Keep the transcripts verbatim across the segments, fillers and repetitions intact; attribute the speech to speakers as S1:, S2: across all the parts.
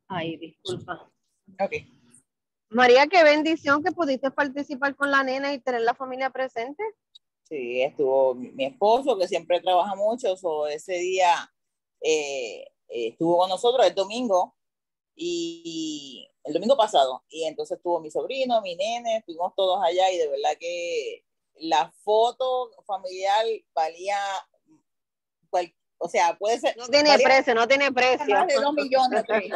S1: Ay, disculpa.
S2: Ok.
S1: María, qué bendición que pudiste participar con la nena y tener la familia presente.
S2: Sí, estuvo mi, mi esposo, que siempre trabaja mucho, so ese día eh, eh, estuvo con nosotros el domingo, y, y el domingo pasado, y entonces estuvo mi sobrino, mi nene, fuimos todos allá, y de verdad que la foto familiar valía, cual, o sea, puede ser,
S1: No tiene
S2: valía
S1: precio, no tiene precio.
S2: más de dos millones, tres.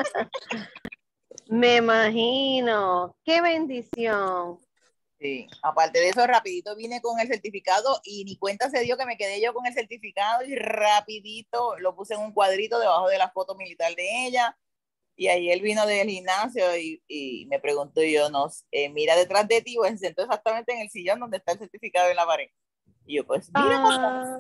S1: Me imagino. Qué bendición.
S2: Sí, aparte de eso, rapidito vine con el certificado y ni cuenta se dio que me quedé yo con el certificado, y rapidito lo puse en un cuadrito debajo de la foto militar de ella. Y ahí él vino del gimnasio y, y me preguntó, y yo, no, eh, mira detrás de ti, pues se sentó exactamente en el sillón donde está el certificado en la pared. Y yo, pues, mira,
S1: Ah,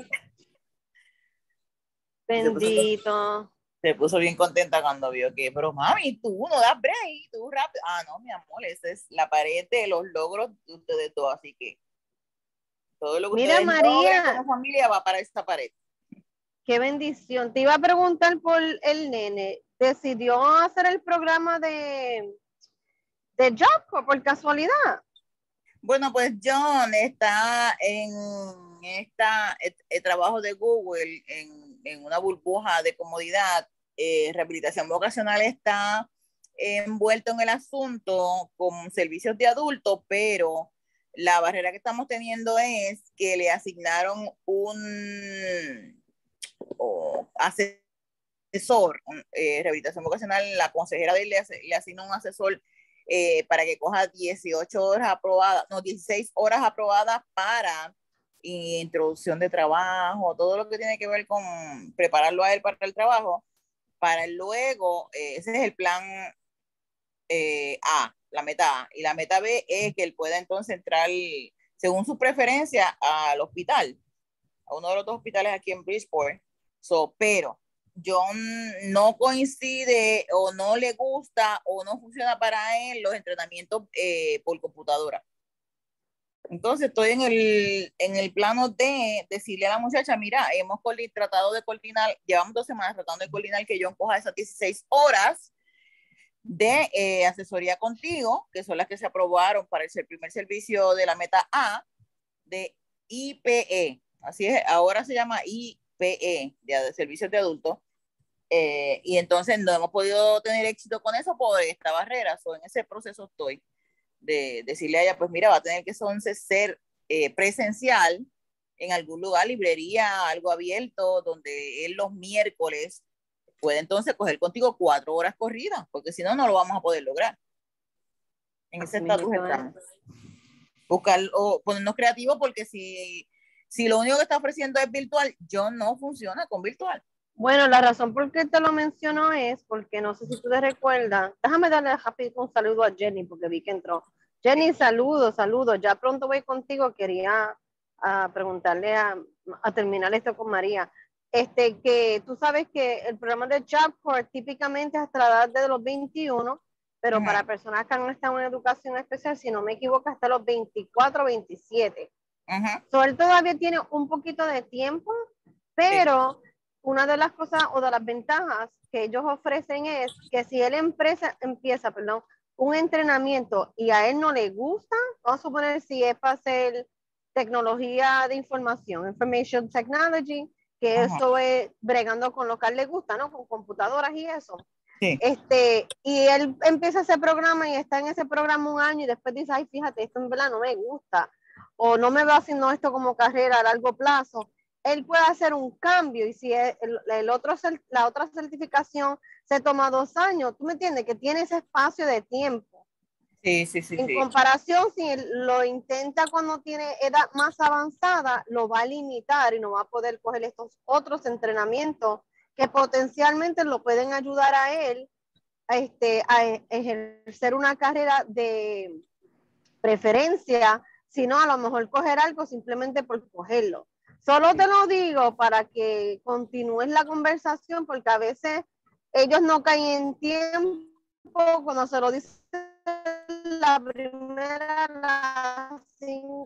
S2: y se puso,
S1: bendito.
S2: se puso bien contenta cuando vio que, pero mami, tú no das break, tú rápido. Ah, no, mi amor, esa es la pared de los logros de ustedes dos, así que todo lo que
S1: Mira,
S2: ustedes logren
S1: María,
S2: como familia va para esta pared.
S1: qué bendición. Te iba a preguntar por el nene. ¿Decidió hacer el programa de, de Job Corps por casualidad?
S2: Bueno, pues John está en esta el, el trabajo de Google en, en, una burbuja de comodidad. Eh, rehabilitación vocacional está envuelto en el asunto con servicios de adultos, pero la barrera que estamos teniendo es que le asignaron un oh, asesor, eh, rehabilitación vocacional, la consejera de él le, le asigna un asesor eh, para que coja dieciocho horas aprobadas, no, dieciséis horas aprobadas para introducción de trabajo, todo lo que tiene que ver con prepararlo a él para el trabajo, para luego, eh, ese es el plan eh, A, la meta A, y la meta B es que él pueda entonces entrar, según su preferencia, al hospital, a uno de los dos hospitales aquí en Bridgeport. So, pero John no coincide o no le gusta o no funciona para él los entrenamientos eh, por computadora. Entonces estoy en el, en el plano de decirle a la muchacha, mira, hemos tratado de coordinar, llevamos dos semanas tratando de coordinar que John coja esas dieciséis horas de eh, asesoría contigo, que son las que se aprobaron para el primer servicio de la meta A de I P E. Así es, ahora se llama I P E, de servicios de adultos. Eh, y entonces no hemos podido tener éxito con eso por esta barrera. So, en ese proceso estoy de decirle a ella, pues mira, va a tener que entonces ser eh, presencial en algún lugar, librería, algo abierto, donde él los miércoles puede entonces coger contigo cuatro horas corridas, porque si no, no lo vamos a poder lograr. En ese estatus estamos. Buscar o ponernos creativos, porque si, si lo único que está ofreciendo es virtual, yo no funciona con virtual.
S1: Bueno, la razón por qué te lo menciono es porque no sé si tú te recuerdas. Déjame darle rápido un saludo a Jenny porque vi que entró. Jenny, saludos, saludos. Ya pronto voy contigo. Quería uh, preguntarle a, a terminar esto con María. Este, que tú sabes que el programa de Job Corps típicamente hasta la edad de los veintiuno, pero uh-huh. para personas que no están en educación especial, si no me equivoco, hasta los veinticuatro, veintisiete. Uh-huh. So, él todavía tiene un poquito de tiempo, pero sí. Una de las cosas o de las ventajas que ellos ofrecen es que si él empresa, empieza perdón, un entrenamiento y a él no le gusta, vamos a suponer si es para hacer tecnología de información, information technology, que uh-huh. eso es bregando con lo que a él le gusta, ¿no? Con computadoras y eso. Sí. Este, y él empieza ese programa y está en ese programa un año y después dice, ay, fíjate, esto en verdad no me gusta, o no me va haciendo esto como carrera a largo plazo. Él puede hacer un cambio, y si el, el otro, la otra certificación se toma dos años, ¿tú me entiendes? Que tiene ese espacio de tiempo.
S2: Sí, sí, sí.
S1: En
S2: sí.
S1: comparación, si lo intenta cuando tiene edad más avanzada, lo va a limitar y no va a poder coger estos otros entrenamientos que potencialmente lo pueden ayudar a él a, este, a ejercer una carrera de preferencia, sino a lo mejor coger algo simplemente por cogerlo. Solo te lo digo para que continúes la conversación, porque a veces ellos no caen en tiempo cuando se lo dicen la primera, la cinco,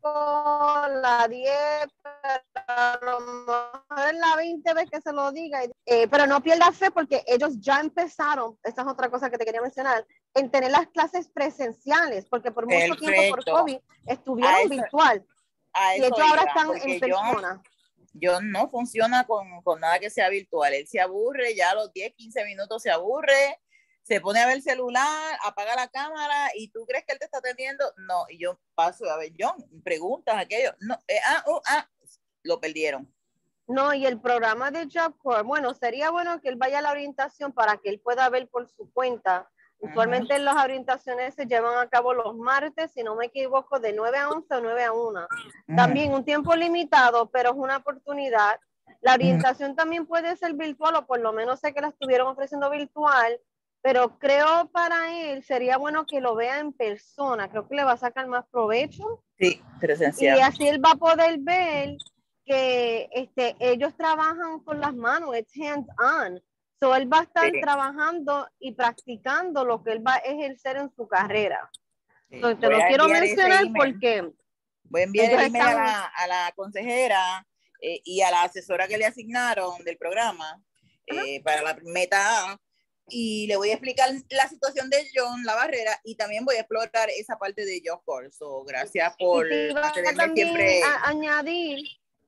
S1: la diez, a lo mejor es la veinte vez que se lo diga, eh, pero no pierdas fe porque ellos ya empezaron, esta es otra cosa que te quería mencionar, en tener las clases presenciales, porque por mucho
S2: Perfecto.
S1: tiempo por COVID estuvieron
S2: a eso,
S1: virtual
S2: a
S1: y
S2: eso
S1: ellos ahora
S2: iba,
S1: están en persona.
S2: Yo, yo no funciona con, con nada que sea virtual, él se aburre, ya a los diez, quince minutos se aburre, se pone a ver el celular, apaga la cámara y tú crees que él te está atendiendo. No, y yo paso a ver, John, preguntas aquello. No, eh, ah, uh, ah, lo perdieron.
S1: No, y el programa de Job Corps, bueno, sería bueno que él vaya a la orientación para que él pueda ver por su cuenta. Usualmente uh-huh. las orientaciones se llevan a cabo los martes, si no me equivoco, de nueve a once o nueve a una. Uh-huh. También un tiempo limitado, pero es una oportunidad. La orientación uh-huh. también puede ser virtual, o por lo menos sé que la estuvieron ofreciendo virtual, pero creo para él sería bueno que lo vea en persona. Creo que le va a sacar más provecho.
S2: Sí, presencial.
S1: Y así él va a poder ver que este, ellos trabajan con las manos, es hands-on. So él va a estar sí. trabajando y practicando lo que él va a ejercer en su carrera. Sí. So, te lo quiero mencionar porque...
S2: Voy a enviar el email están... a, la, a la consejera eh, y a la asesora que le asignaron del programa eh, uh-huh. para la meta A. Y le voy a explicar la situación de John, la barrera, y también voy a explorar esa parte de Job Corps. So, gracias por
S1: también siempre... a, añadir,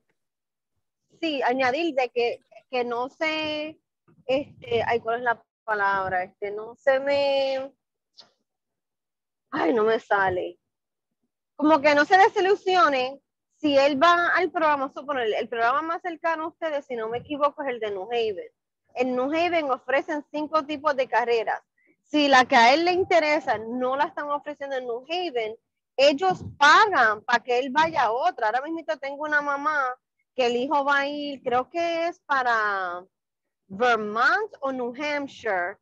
S1: sí, añadir de que, que no se, este, ay, ¿cuál es la palabra? Este, no se me, ay, no me sale. Como que no se desilusione si él va al programa, suponer, el programa más cercano a ustedes, si no me equivoco, es el de New Haven. En New Haven ofrecen cinco tipos de carreras. Si la que a él le interesa no la están ofreciendo en New Haven, ellos pagan para que él vaya a otra. Ahora mismo tengo una mamá que el hijo va a ir, creo que es para Vermont o New Hampshire,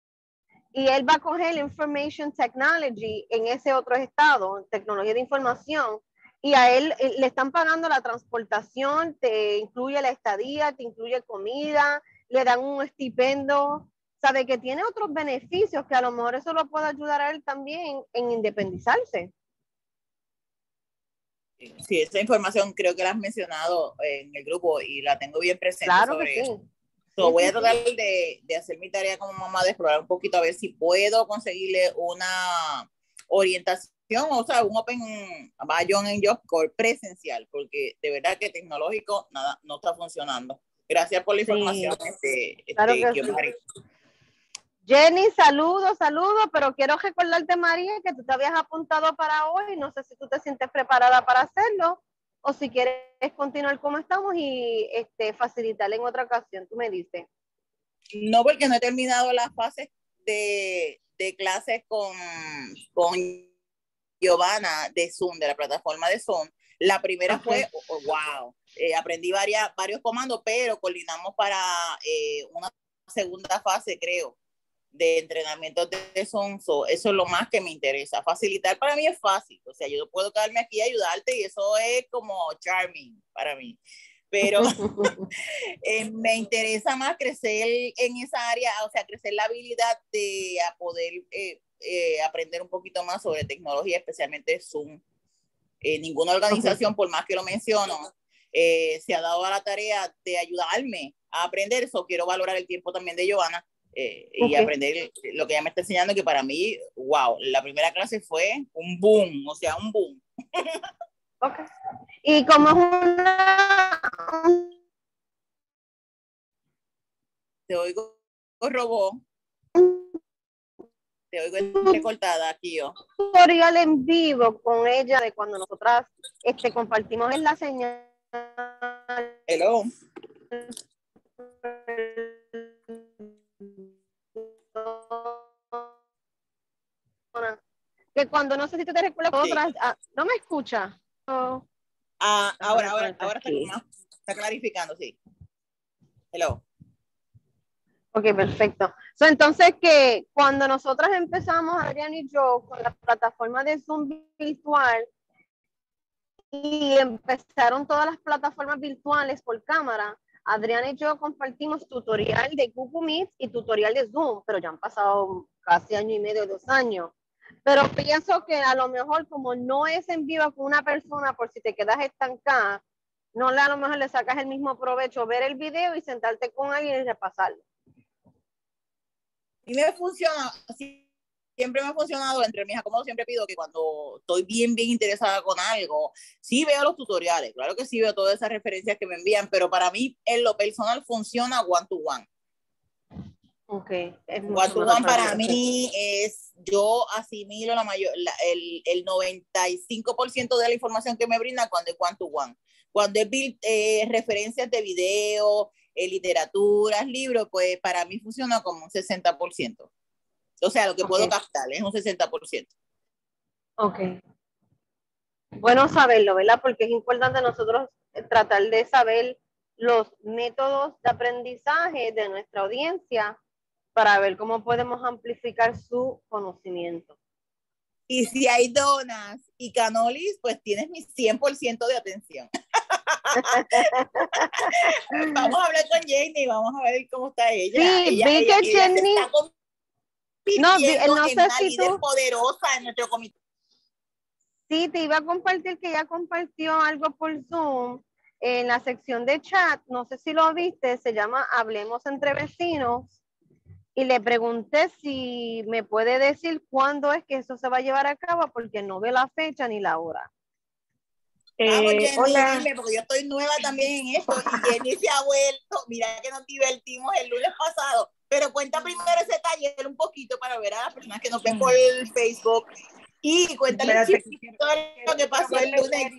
S1: y él va a coger Information Technology en ese otro estado, tecnología de información, y a él le están pagando la transportación, te incluye la estadía, te incluye comida, le dan un estipendio, sabe que tiene otros beneficios que a lo mejor eso lo puede ayudar a él también en independizarse.
S2: Sí, esa información creo que la has mencionado en el grupo y la tengo bien presente.
S1: Claro
S2: sobre
S1: que sí.
S2: eso. So, sí, voy a tratar sí. de, de hacer mi tarea como mamá, de explorar un poquito a ver si puedo conseguirle una orientación, o sea, un Open John en Job Corps presencial, porque de verdad que tecnológico nada, no está funcionando. Gracias por la información, sí. este,
S1: claro
S2: este,
S1: que sí. Jenny, saludos, saludos, pero quiero recordarte, María, que tú te habías apuntado para hoy, no sé si tú te sientes preparada para hacerlo, o si quieres continuar como estamos y este, facilitarle en otra ocasión, tú me dices.
S2: No, porque no he terminado las fases de, de clases con, con Giovanna de Zoom, de la plataforma de Zoom. La primera okay. fue, oh, oh, wow, eh, aprendí varias, varios comandos, pero coordinamos para eh, una segunda fase, creo, de entrenamiento de Zoom. So, eso es lo más que me interesa. Facilitar para mí es fácil, o sea, yo puedo quedarme aquí y ayudarte y eso es como charming para mí. Pero eh, me interesa más crecer en esa área, o sea, crecer la habilidad de a poder eh, eh, aprender un poquito más sobre tecnología, especialmente Zoom. Eh, ninguna organización, okay. por más que lo menciono, eh, se ha dado a la tarea de ayudarme a aprender eso. Quiero valorar el tiempo también de Giovanna eh, okay. y aprender lo que ella me está enseñando, que para mí, wow, la primera clase fue un boom, o sea, un boom.
S1: Okay. Y como es una...
S2: Te oigo, robó. Te oigo recortada aquí yo.
S1: Tutorial en vivo con ella de cuando nosotras este, compartimos en la señal.
S2: Hello.
S1: Que cuando no sé si tú te recuerdas, sí. otras, ah, ¿no me escucha? Oh.
S2: Ah, ahora, ahora, ahora está, más, está clarificando, sí. Hello.
S1: Ok, perfecto. So, entonces, que cuando nosotras empezamos, Adrián y yo, con la plataforma de Zoom virtual, y empezaron todas las plataformas virtuales por cámara, Adrián y yo compartimos tutorial de Google Meet y tutorial de Zoom, pero ya han pasado casi año y medio, dos años. Pero pienso que a lo mejor como no es en vivo con una persona, por si te quedas estancada, no le, a lo mejor le sacas el mismo provecho, ver el video y sentarte con alguien y repasarlo.
S2: Y me funciona, sí, siempre me ha funcionado entre mis acomodos, siempre pido que cuando estoy bien, bien interesada con algo, sí veo los tutoriales, claro que sí veo todas esas referencias que me envían, pero para mí en lo personal funciona one to one.
S1: Ok. Es
S2: One to one para mí es, yo asimilo la mayor, la, el, el noventa y cinco por ciento de la información que me brinda cuando es one to one. Cuando es eh, referencias de video, eh, literaturas, libros, pues para mí funciona como un sesenta por ciento. O sea, lo que okay. puedo captar es un sesenta por ciento.
S1: Ok. Bueno saberlo, ¿verdad? Porque es importante nosotros tratar de saber los métodos de aprendizaje de nuestra audiencia para ver cómo podemos amplificar su conocimiento.
S2: Y si hay donas y canolis, pues tienes mi cien por ciento de atención. Vamos a hablar con Jenny, vamos a ver cómo está ella.
S1: Sí,
S2: ella,
S1: vi
S2: ella,
S1: que
S2: ella
S1: Jenny...
S2: se está
S1: no, vi, no
S2: en
S1: sé
S2: una
S1: si
S2: líder
S1: tú...
S2: poderosa en nuestro comité.
S1: Sí, te iba a compartir que ella compartió algo por Zoom en la sección de chat, no sé si lo viste, se llama Hablemos entre Vecinos, y le pregunté si me puede decir cuándo es que eso se va a llevar a cabo, porque no ve la fecha ni la hora.
S2: Vamos, eh, Jenny, hola. Dime, porque yo estoy nueva también en esto, y Jenny se ha vuelto, mira que nos divertimos el lunes pasado, pero cuenta primero ese taller un poquito para ver a las personas que nos ven por el Facebook, y cuéntale todo lo que pasó el lunes.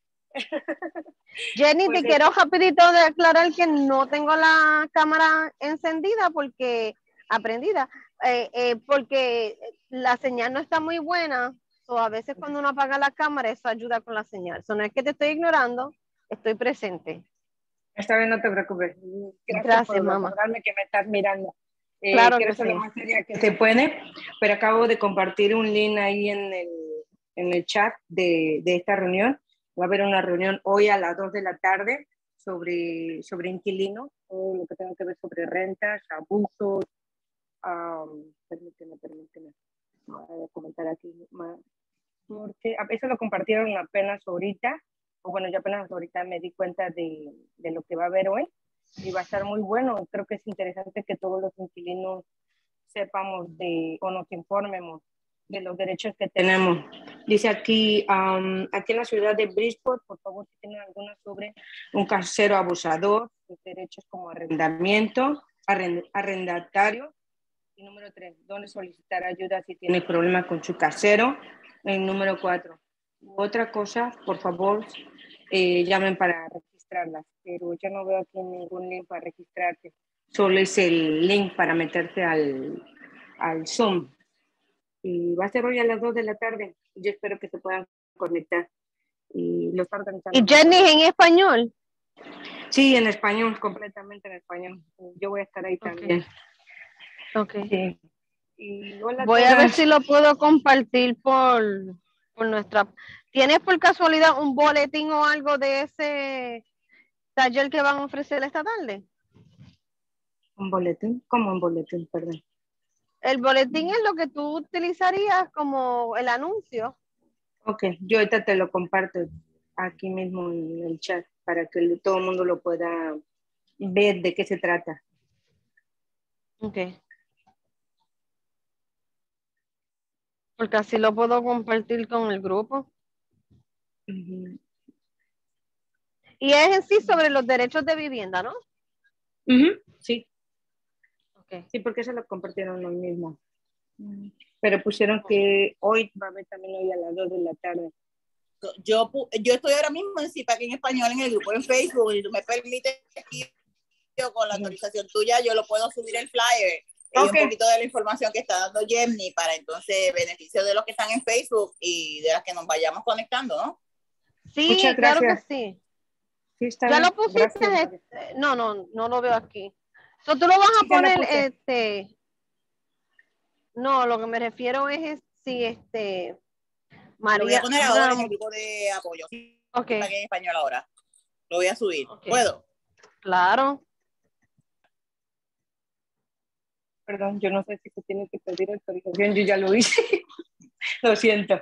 S1: Jenny, pues te es... quiero rapidito de aclarar que no tengo la cámara encendida porque, aprendida, eh, eh, porque la señal no está muy buena, o a veces cuando uno apaga la cámara eso ayuda con la señal. So, no es que te estoy ignorando, estoy presente.
S3: Esta vez no te preocupes.
S1: Gracias, Gracias por mamá.
S3: recordarme que me estás mirando. Eh,
S1: claro
S3: quiero
S1: que
S3: ser
S1: sí.
S3: lo más seria que se puede, pero acabo de compartir un link ahí en el, en el chat de, de esta reunión. Va a haber una reunión hoy a las dos de la tarde sobre, sobre inquilinos, todo lo que tenga que ver sobre rentas, abusos. Um, permíteme, permíteme. Voy a comentar aquí más. Porque eso lo compartieron apenas ahorita, o bueno, yo apenas ahorita me di cuenta de, de lo que va a haber hoy, y va a estar muy bueno. Creo que es interesante que todos los inquilinos sepamos de, o nos informemos de los derechos que tenemos. Dice aquí, um, aquí en la ciudad de Bridgeport, por favor, si tienen alguna sobre un casero abusador, los derechos como arrendamiento, arrend, arrendatario, y número tres, dónde solicitar ayuda si tiene problemas con su casero. En número cuatro, otra cosa, por favor, eh, llamen para registrarlas, pero yo no veo aquí ningún link para registrarse, solo es el link para meterse al, al Zoom. Y va a ser hoy a las dos de la tarde, yo espero que se puedan conectar. Y lo están organizando.
S1: ¿Y Jenny en español?
S3: Sí, en español, completamente en español. Yo voy a estar ahí okay. también.
S1: Ok.
S3: Sí. Y hola,
S1: voy
S3: todas.
S1: A ver si lo puedo compartir por, por nuestra... ¿Tienes por casualidad un boletín o algo de ese taller que van a ofrecer esta tarde?
S3: ¿Un boletín? ¿Cómo un boletín? Perdón.
S1: El boletín es lo que tú utilizarías como el anuncio.
S3: Ok, yo ahorita te lo comparto aquí mismo en el chat para que todo el mundo lo pueda ver de qué se trata.
S1: Ok. Porque así lo puedo compartir con el grupo.
S3: Uh-huh.
S1: Y es en sí sobre los derechos de vivienda, ¿no?
S3: Uh-huh. Sí.
S1: Okay.
S3: Sí, porque se lo compartieron hoy mismo. Pero pusieron que hoy va a haber también hoy a las dos de la tarde.
S2: Yo, yo estoy ahora mismo en CIPAC en español en el grupo en Facebook, y tú me permites yo con la autorización tuya, yo lo puedo subir el flyer y okay. un poquito de la información que está dando Jenny para entonces beneficio de los que están en Facebook y de las que nos vayamos conectando, ¿no?
S1: Sí,
S3: muchas
S1: claro
S3: gracias.
S1: que sí.
S3: Sí, está
S1: ya
S3: bien.
S1: lo pusiste,
S3: Gracias.
S1: no, no, no lo veo aquí. So, tú lo vas
S3: sí,
S1: a poner, este, no, lo que me refiero es, es si este, María.
S2: Lo voy a poner ahora en el grupo de apoyo.
S1: Ok.
S2: En español ahora. Lo voy a subir.
S1: Okay.
S2: ¿Puedo?
S1: Claro.
S3: Perdón, yo no sé si se tiene que pedir autorización, yo ya lo hice. Lo siento.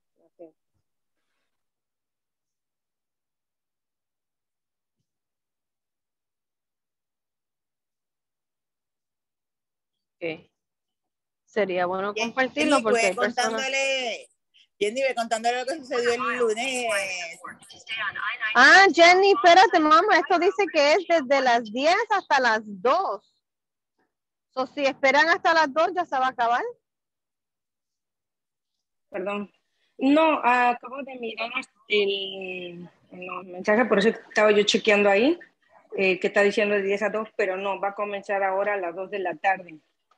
S1: Okay. Sería bueno
S2: Jenny,
S1: compartirlo porque
S2: ve
S1: hay personas...
S2: contándole, Jenny, ve contándole lo que sucedió el lunes.
S1: Ah, Jenny, espérate, mamá, esto dice que es desde las diez hasta las dos. So, si esperan hasta las dos, ya se va a acabar.
S3: Perdón. No, acabo de mirar el, el mensaje, por eso estaba yo chequeando ahí, eh, que está diciendo de diez a dos, pero no, va a comenzar ahora a las dos de la tarde.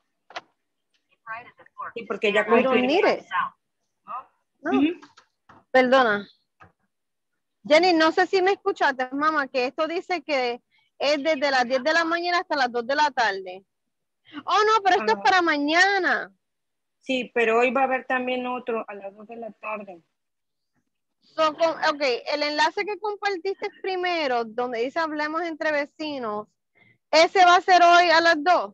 S3: Sí, porque ya
S1: We don't need it. No. Uh-huh. Perdona. Jenny, no sé si me escuchaste, mamá, que esto dice que es desde las diez de la mañana hasta las dos de la tarde. Oh, no, pero esto ah. es para mañana.
S3: Sí, pero hoy va a haber también otro a las dos de la tarde.
S1: So, con, ok, el enlace que compartiste primero, donde dice hablemos entre vecinos, ¿ese va a ser hoy a las dos?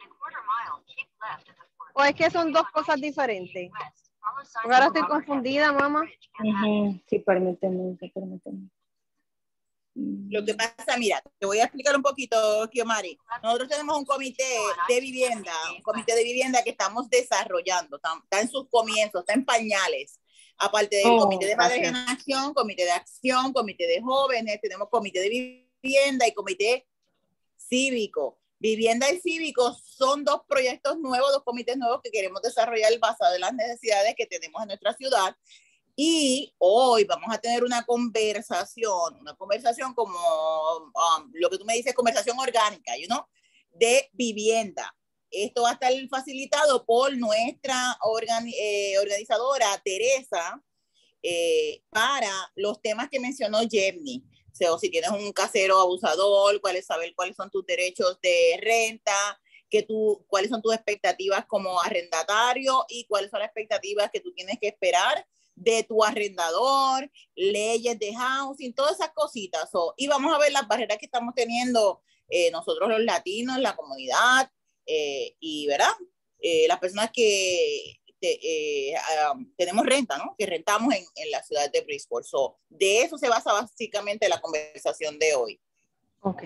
S1: ¿O es que son dos cosas diferentes? Porque ahora estoy confundida, mamá.
S3: Uh-huh. Sí, permíteme, permíteme.
S2: Lo que pasa, mira, te voy a explicar un poquito, Kiomari. Nosotros tenemos un comité de vivienda, un comité de vivienda que estamos desarrollando, está, está en sus comienzos, está en pañales. Aparte del oh, comité de madres en acción, comité de acción, comité de jóvenes, tenemos comité de vivienda y comité cívico. Vivienda y cívico son dos proyectos nuevos, dos comités nuevos que queremos desarrollar basados en las necesidades que tenemos en nuestra ciudad. Y hoy vamos a tener una conversación, una conversación como um, lo que tú me dices, conversación orgánica, you know, de vivienda. Esto va a estar facilitado por nuestra organi eh, organizadora, Teresa, eh, para los temas que mencionó Jenny. O sea, si tienes un casero abusador, cuáles saber cuáles son tus derechos de renta, que tú, cuáles son tus expectativas como arrendatario y cuáles son las expectativas que tú tienes que esperar de tu arrendador, leyes de housing, todas esas cositas. So, y vamos a ver las barreras que estamos teniendo eh, nosotros los latinos, la comunidad, eh, y ¿verdad? Eh, las personas que te, eh, um, tenemos renta, ¿no? Que rentamos en, en la ciudad de Bridgeport. So, de eso se basa básicamente la conversación de hoy.
S1: Ok.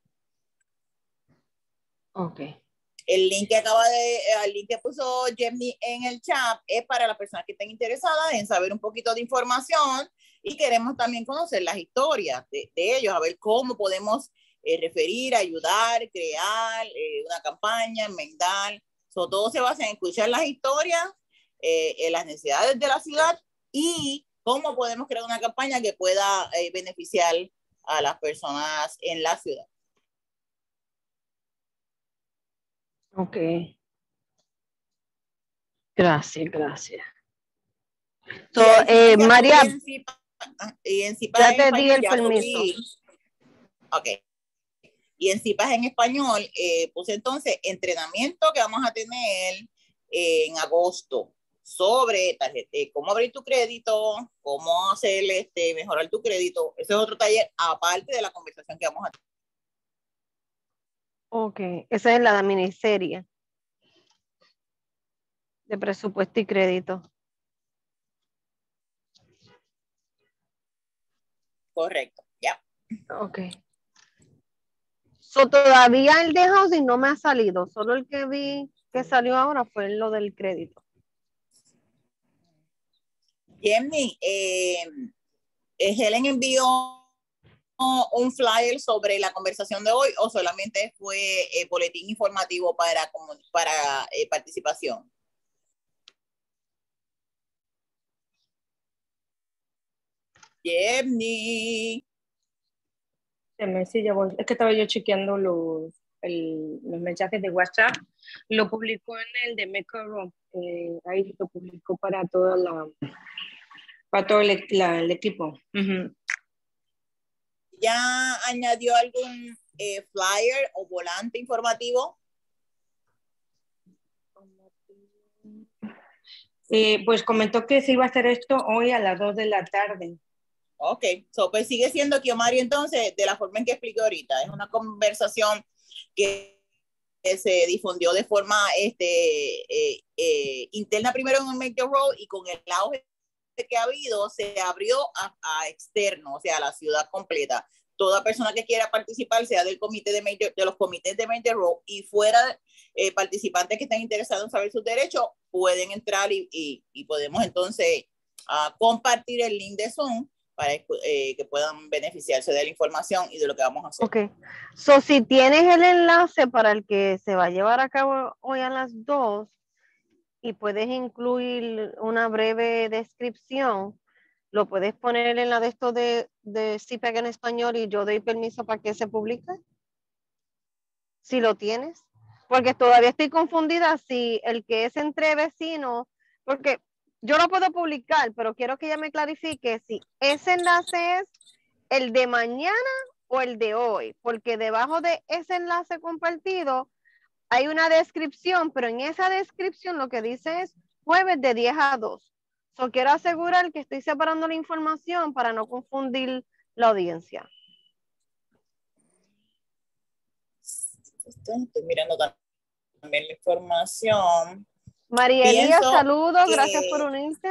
S1: Ok.
S2: El link que acaba de, el link que puso Jenny en el chat es para las personas que estén interesadas en saber un poquito de información y queremos también conocer las historias de, de ellos, a ver cómo podemos eh, referir, ayudar, crear eh, una campaña, enmendar. So, todo se basa en escuchar las historias, eh, en las necesidades de la ciudad y cómo podemos crear una campaña que pueda eh, beneficiar a las personas en la ciudad.
S1: Ok. Gracias, gracias. So, eh, María,
S2: y en
S1: ya te di el permiso.
S2: Ok. Y en C I P A S en español eh, puse entonces entrenamiento que vamos a tener eh, en agosto sobre tarjeta, eh, cómo abrir tu crédito, cómo hacer este, mejorar tu crédito. Ese es otro taller aparte de la conversación que vamos a tener.
S1: Ok, esa es la de miniserie de presupuesto y crédito.
S2: Correcto, ya.
S1: Yeah. Ok. So, todavía el de housing no me ha salido, solo el que vi que salió ahora fue lo del crédito.
S2: Jenny, eh, Helen envió un flyer sobre la conversación de hoy o solamente fue eh, boletín informativo para, para eh, participación. Jenny.
S3: Sí, ya voy. Es que estaba yo chequeando los, el, los mensajes de WhatsApp. Lo publicó en el de Mecaro. Eh, ahí lo publicó para toda la para todo el, la, el equipo. Uh-huh.
S2: ¿Ya añadió algún eh, flyer o volante informativo?
S3: Eh, pues comentó que se iba a hacer esto hoy a las dos de la tarde.
S2: Ok, so, pues sigue siendo Kiomari entonces de la forma en que expliqué ahorita. Es una conversación que se difundió de forma este, eh, eh, interna primero en el Major Road y con el auge que ha habido se abrió a, a externo, o sea, a la ciudad completa. Toda persona que quiera participar, sea del comité de, Major, de los comités de Major Road y fuera eh, participantes que estén interesados en saber sus derechos, pueden entrar y, y, y podemos entonces uh, compartir el link de Zoom para eh, que puedan beneficiarse de la información y de lo que vamos a hacer.
S1: Ok. So, si tienes el enlace para el que se va a llevar a cabo hoy a las dos y puedes incluir una breve descripción, lo puedes poner en la de esto de, de C P A C en español y yo doy permiso para que se publique. Si lo tienes. Porque todavía estoy confundida si el que es entre vecinos, porque yo lo puedo publicar, pero quiero que ella me clarifique si ese enlace es el de mañana o el de hoy, porque debajo de ese enlace compartido hay una descripción, pero en esa descripción lo que dice es jueves de diez a dos. So, quiero asegurar que estoy separando la información para no confundir la audiencia.
S2: Estoy mirando también la información.
S1: María Elía, saludos,
S2: que...
S1: gracias por unirte.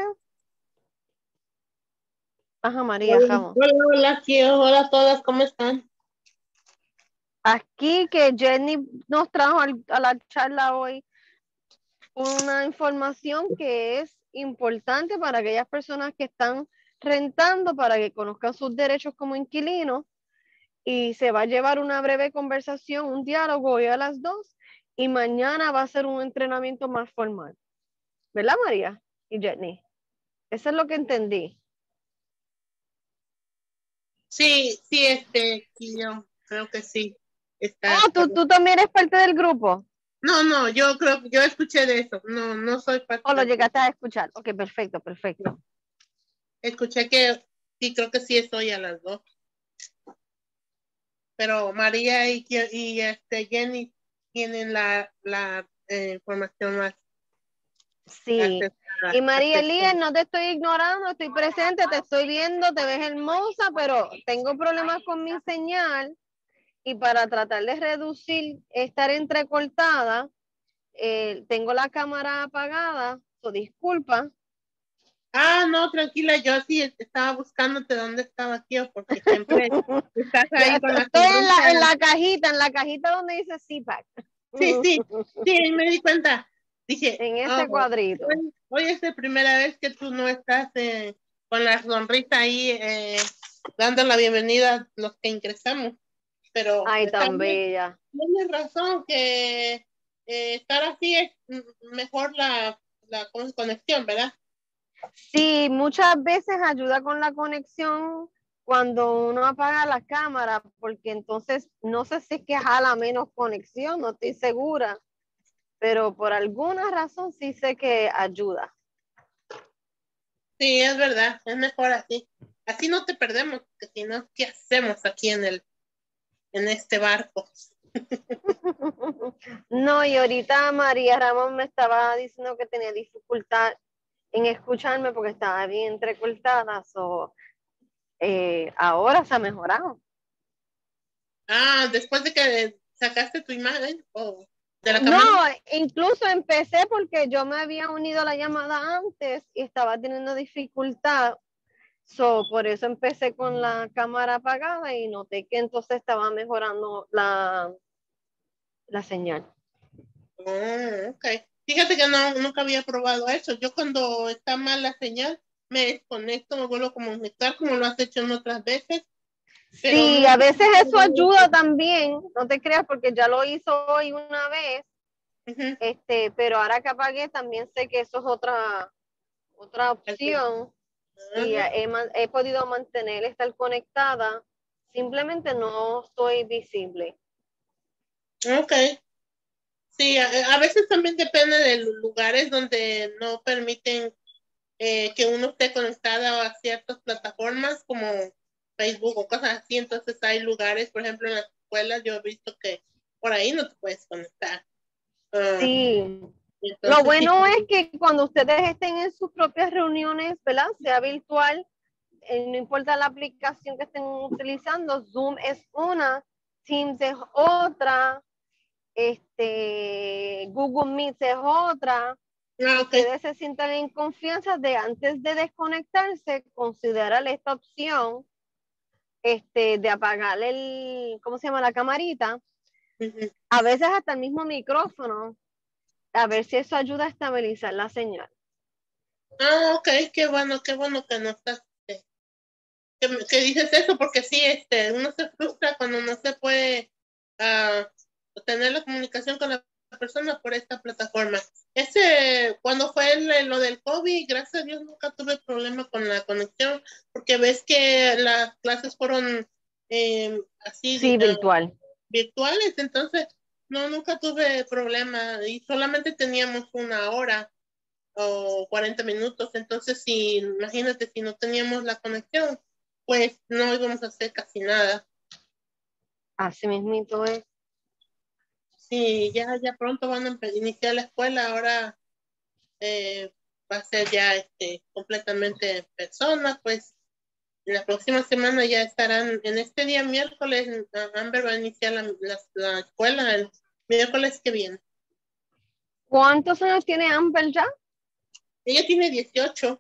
S1: Ajá, María,
S4: hola,
S1: vamos.
S4: hola, hola, tío, hola a todas, ¿cómo están?
S1: Aquí que Jenny nos trajo al, a la charla hoy una información que es importante para aquellas personas que están rentando, para que conozcan sus derechos como inquilinos, y se va a llevar una breve conversación, un diálogo hoy a las dos, y mañana va a ser un entrenamiento más formal. ¿Verdad, María y Jenny? Eso es lo que entendí.
S4: Sí, sí, este, y yo creo que sí. Está,
S1: Oh, ¿tú, tú también eres parte del grupo?
S4: No, no, yo creo que yo escuché de eso. No, no soy parte.
S1: ¿O lo llegaste a escuchar? Ok, perfecto, perfecto.
S4: Escuché que sí, creo que sí estoy a las dos. Pero María y, y este Jenny tienen la, la eh, información más.
S1: Sí. Y María Elías, no te estoy ignorando, estoy presente, te estoy viendo, te ves hermosa, pero tengo problemas con mi señal y para tratar de reducir, estar entrecortada, eh, tengo la cámara apagada, so, disculpa.
S4: Ah, no, tranquila, yo sí estaba buscándote dónde estaba, tío, porque siempre estás ahí con la
S1: Estoy en la, en la cajita, en la cajita donde dice C PAC.
S4: Sí, sí, sí, me di cuenta. Dije,
S1: en ese
S4: oh,
S1: cuadrito.
S4: Hoy, hoy es la primera vez que tú no estás eh, con la sonrisa ahí eh, dando la bienvenida a los que ingresamos. Pero
S1: ay, tan
S4: bien,
S1: bella.
S4: tienes razón que eh, estar así es mejor la, la conexión, ¿verdad?
S1: Sí, muchas veces ayuda con la conexión cuando uno apaga la cámara, porque entonces no sé si es que jala menos conexión, no estoy segura, pero por alguna razón sí sé que ayuda.
S4: Sí, es verdad, es mejor así. Así no te perdemos, porque si no, ¿qué hacemos aquí en el en este barco?
S1: No, y ahorita María Ramón me estaba diciendo que tenía dificultad en escucharme porque estaba bien entrecortada, so, eh, ahora se ha mejorado.
S4: Ah, después de que sacaste tu imagen o de la
S1: No,
S4: cámara.
S1: incluso empecé porque yo me había unido a la llamada antes y estaba teniendo dificultad. So, por eso empecé con la cámara apagada y noté que entonces estaba mejorando la, la señal.
S4: Oh, ok. Fíjate que no, nunca había probado eso. Yo cuando está mal la señal, me desconecto, me vuelvo a comunicar como lo has hecho en otras veces. Pero
S1: Sí,
S4: no,
S1: a veces eso ayuda también, no te creas porque ya lo hizo hoy una vez, uh-huh. este, pero ahora que apagué también sé que eso es otra, otra opción uh-huh. y he, he podido mantener, estar conectada, simplemente no estoy visible.
S4: Ok. Sí, a, a veces también depende de los lugares donde no permiten eh, que uno esté conectada a ciertas plataformas como Facebook o cosas así, entonces hay lugares, por ejemplo en las escuelas yo he visto que por ahí no te puedes conectar. Uh,
S1: sí, lo bueno sí. es que cuando ustedes estén en sus propias reuniones, ¿verdad? Sea virtual, eh, no importa la aplicación que estén utilizando, Zoom es una, Teams es otra, este, Google Meet es otra.
S4: Ah, okay.
S1: Ustedes se sientan en confianza de antes de desconectarse, considerar esta opción este, de apagar el, ¿cómo se llama? La camarita.
S4: Uh-huh.
S1: A veces hasta el mismo micrófono, a ver si eso ayuda a estabilizar la señal.
S4: Ah, ok, qué bueno, qué bueno que no estás, este, que, que dices eso, porque sí, este, uno se frustra cuando no se puede uh, tener la comunicación con la persona por esta plataforma. Ese, cuando fue el, lo del COVID, gracias a Dios nunca tuve problema con la conexión, porque ves que las clases fueron eh, así
S1: Sí,
S4: uh,
S1: virtual.
S4: virtuales, entonces no, nunca tuve problema y solamente teníamos una hora o cuarenta minutos, entonces si, imagínate, si no teníamos la conexión, pues no íbamos a hacer casi nada.
S1: Así mismito es.
S4: Sí, ya, ya pronto van a iniciar la escuela, ahora eh, va a ser ya este, completamente en persona, pues la próxima semana ya estarán, en este día miércoles, Amber va a iniciar la, la, la escuela el miércoles que viene.
S1: ¿Cuántos años tiene Amber ya?
S4: Ella tiene dieciocho.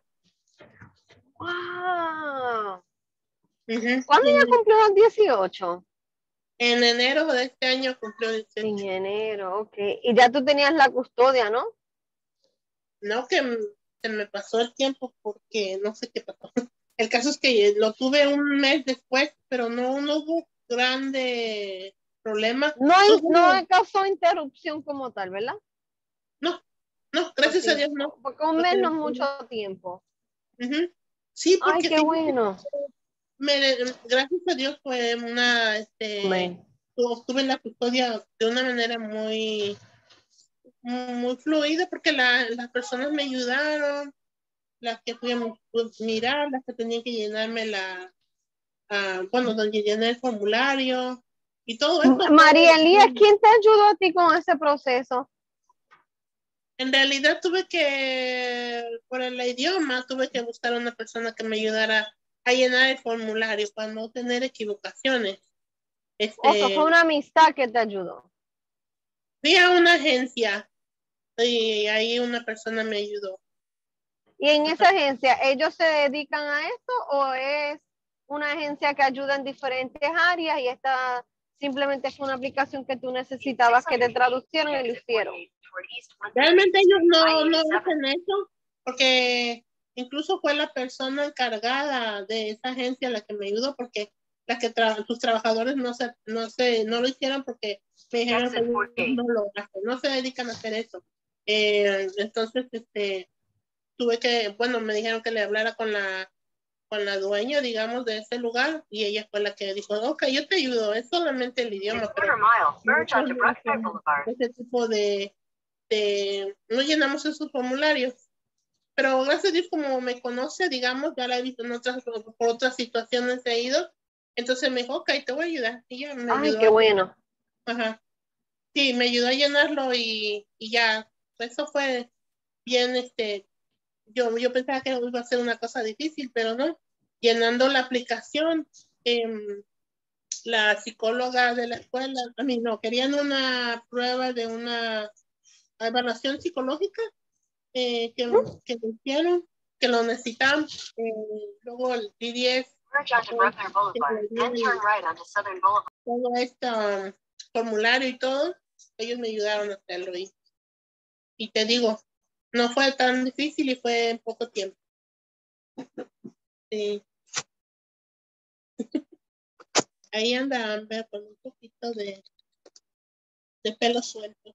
S1: ¡Wow!
S4: Uh-huh.
S1: ¿Cuándo ella cumplió los dieciocho?
S4: En enero de este año cumplió dieciocho.
S1: En enero, ok. Y ya tú tenías la custodia, ¿no?
S4: No, que se me pasó el tiempo porque no sé qué pasó. El caso es que lo tuve un mes después, pero no, no hubo grande problema.
S1: No,
S4: Tuvo,
S1: no causó interrupción como tal, ¿verdad?
S4: no, no, gracias
S1: sí,
S4: a Dios no.
S1: Porque un mes no es mucho tiempo.
S4: Uh-huh. Sí, porque
S1: Ay, qué bueno.
S4: Me, gracias a Dios fue una, este, tuve la custodia de una manera muy, muy fluida porque la, las personas me ayudaron, las que fui a mirar, las que tenían que llenarme la, uh, bueno, donde llené el formulario y todo eso.
S1: María Elías, ¿quién te ayudó a ti con ese proceso?
S4: En realidad tuve que, por el idioma, tuve que buscar una persona que me ayudara a llenar el formulario para no tener equivocaciones. Este,
S1: O sea, fue una amistad que te ayudó.
S4: Fui a una agencia y ahí una persona me ayudó.
S1: ¿Y en esa agencia, ellos se dedican a esto o es una agencia que ayuda en diferentes áreas y esta simplemente es una aplicación que tú necesitabas que te traducieran y lo hicieron?
S4: Realmente ellos no, no hacen eso porque incluso fue la persona encargada de esa agencia la que me ayudó porque la que tra sus trabajadores no se, no se, no lo hicieron porque me dijeron que no lo hacen, no se dedican a hacer eso. Eh, entonces, este, tuve que, bueno, me dijeron que le hablara con la con la dueña, digamos, de ese lugar, y ella fue la que dijo, ok, yo te ayudo, es solamente el idioma, pero ese tipo de, de, no llenamos esos formularios, pero gracias a Dios, como me conoce, digamos, ya la he visto en otras, por otras situaciones he ido, entonces me dijo, ok, te voy a ayudar, y ella me
S1: Ay,
S4: ayudó.
S1: qué bueno.
S4: Ajá. Sí, me ayudó a llenarlo y, y ya, eso fue bien, este, yo, yo pensaba que iba a ser una cosa difícil, pero no. Llenando la aplicación, eh, la psicóloga de la escuela, a mí no, querían una prueba de una evaluación psicológica eh, que, que me hicieron, que lo necesitaban. Eh, luego el D D S, todo este um, formulario y todo, ellos me ayudaron a hacerlo. Y, y te digo, no fue tan difícil y fue en poco tiempo. Sí. Ahí anda Amber con un poquito de, de pelo suelto.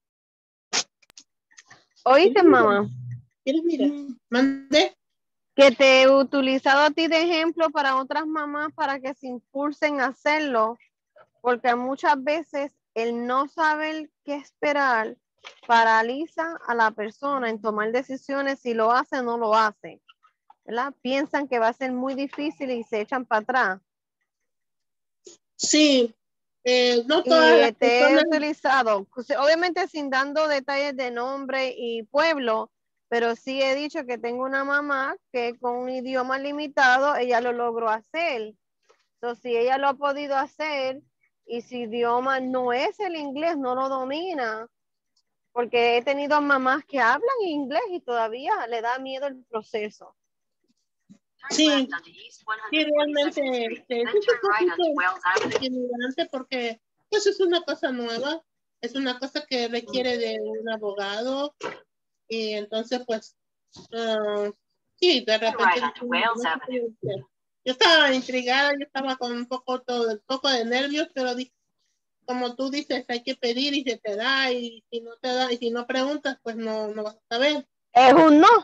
S1: ¿Oíste, mamá?
S4: ¿Quieres mirar? ¿Mandé?
S1: Que te he utilizado a ti de ejemplo para otras mamás para que se impulsen a hacerlo, porque muchas veces el no saber qué esperar paraliza a la persona en tomar decisiones si lo hace o no lo hace, ¿verdad? Piensan que va a ser muy difícil y se echan para atrás.
S4: Sí, eh, no
S1: y
S4: todas las
S1: te he
S4: personas...
S1: utilizado, obviamente sin dando detalles de nombre y pueblo, pero sí he dicho que tengo una mamá que con un idioma limitado ella lo logró hacer. Entonces, si ella lo ha podido hacer, y su idioma no es el inglés, no lo domina, porque he tenido mamás que hablan inglés y todavía le da miedo el proceso.
S4: Sí, sí, realmente este, es un poquito inmigrante porque pues es una cosa nueva, es una cosa que requiere de un abogado y entonces pues uh, sí, de repente no sé qué decir. Yo estaba intrigada, yo estaba con un poco todo, un poco de nervios, pero dije, como tú dices, hay que pedir y se te da, y si no te da, y si no preguntas, pues no, no vas a saber.
S1: Es un no.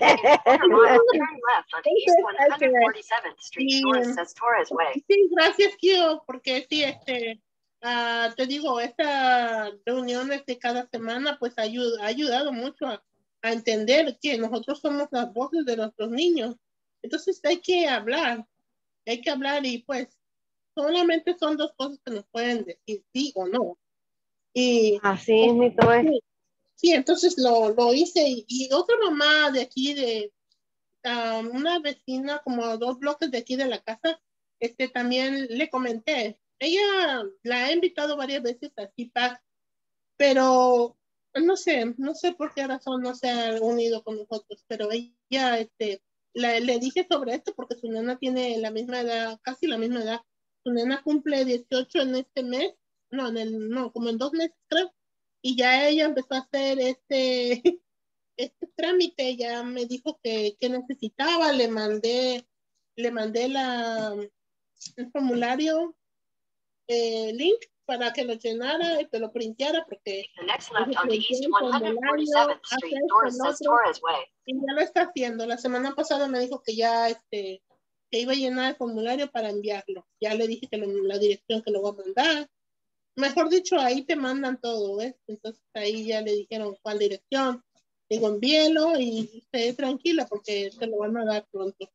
S4: Y, sí, gracias, Kio, porque sí, este, uh, te digo, estas reuniones de cada semana, pues ayuda, ha ayudado mucho a, a entender que nosotros somos las voces de nuestros niños. Entonces hay que hablar, hay que hablar y pues solamente son dos cosas que nos pueden decir, sí o no. Y
S1: así es, mi todo es.
S4: Sí, entonces lo, lo hice y, y otra mamá de aquí, de um, una vecina como a dos bloques de aquí de la casa, este, también le comenté. Ella la he invitado varias veces a C P A C, pero no sé, no sé por qué razón no se ha unido con nosotros, pero ella, este, la, le dije sobre esto porque su nena tiene la misma edad, casi la misma edad. Su nena cumple dieciocho en este mes, no, en el, no, como en dos meses creo. Y ya ella empezó a hacer este, este trámite, ya me dijo que, que necesitaba, le mandé, le mandé la, el formulario, eh, link para que lo llenara y que lo printeara porque el formulario, hace esto, el otro, y ya lo está haciendo. La semana pasada me dijo que ya este, que iba a llenar el formulario para enviarlo. Ya le dije que lo, la dirección que lo va a mandar. Mejor dicho, ahí te mandan todo, ¿ves? Entonces ahí ya le dijeron cuál dirección. Digo, envíelo y esté tranquila porque te lo van a dar pronto.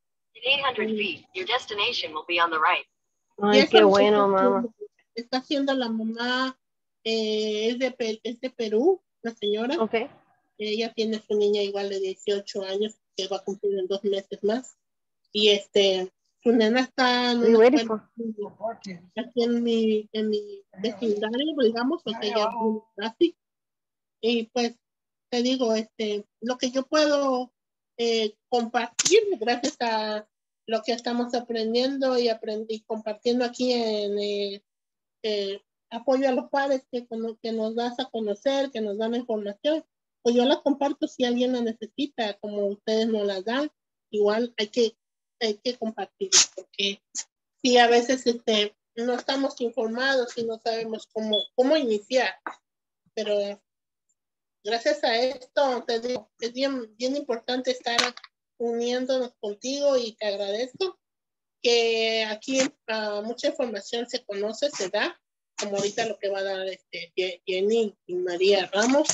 S1: Ay, qué bueno, mamá.
S4: Está haciendo la mamá, eh, es, de, es de Perú, la señora.
S1: Okay.
S4: Ella tiene su niña igual de dieciocho años, que va a cumplir en dos meses más. Y este, su nena está en una escuela aquí en mi, en mi vecindario, digamos, porque ella es casi. Y pues te digo, este, lo que yo puedo eh, compartir gracias a lo que estamos aprendiendo y, aprendí, compartiendo aquí en eh, eh, apoyo a los padres que, que nos das a conocer, que nos dan información, pues yo la comparto si alguien la necesita, como ustedes nos la dan, igual hay que, hay que compartir, porque sí, a veces este, no estamos informados y no sabemos cómo, cómo iniciar, pero gracias a esto, te digo, es bien, bien importante estar uniéndonos contigo y te agradezco que aquí uh, mucha información se conoce, se da, como ahorita lo que va a dar este, Jenny y María Ramos.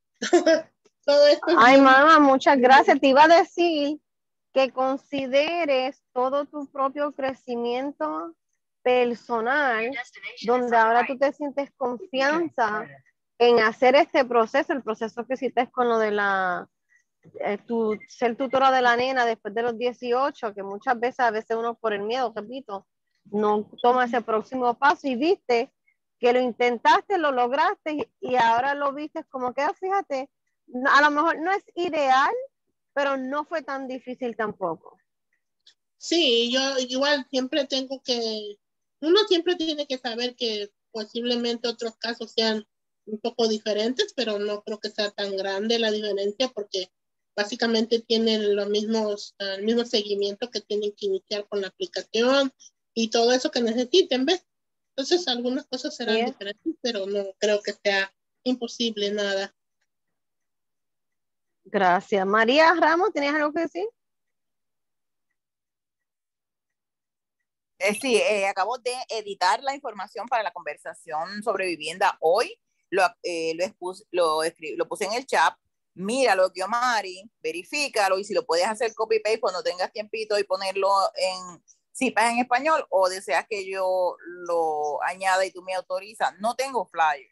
S4: Todo esto es
S1: Ay,
S4: bien...
S1: mamá, muchas gracias. Te iba a decir que consideres todo tu propio crecimiento personal, donde ahora tú te sientes confianza en hacer este proceso, el proceso que hiciste con lo de la, eh, tu, ser tutora de la nena después de los dieciocho, que muchas veces, a veces uno por el miedo, repito, no toma ese próximo paso y viste que lo intentaste, lo lograste y ahora lo viste como que, fíjate, a lo mejor no es ideal, pero no fue tan difícil tampoco.
S4: Sí, yo igual siempre tengo que, uno siempre tiene que saber que posiblemente otros casos sean un poco diferentes, pero no creo que sea tan grande la diferencia porque básicamente tienen los mismos, el mismo seguimiento que tienen que iniciar con la aplicación y todo eso que necesiten, ¿ves? Entonces algunas cosas serán
S1: Bien.
S4: diferentes, pero no creo que sea imposible nada.
S1: Gracias. María Ramos, ¿tenías algo que decir?
S2: Eh, sí, eh, acabo de editar la información para la conversación sobre vivienda hoy. Lo, eh, lo, expus, lo, lo puse en el chat. Míralo, Guiomari, verifícalo y si lo puedes hacer copy-paste cuando tengas tiempito y ponerlo en C I P A en español o deseas que yo lo añada y tú me autorizas. No tengo flyer.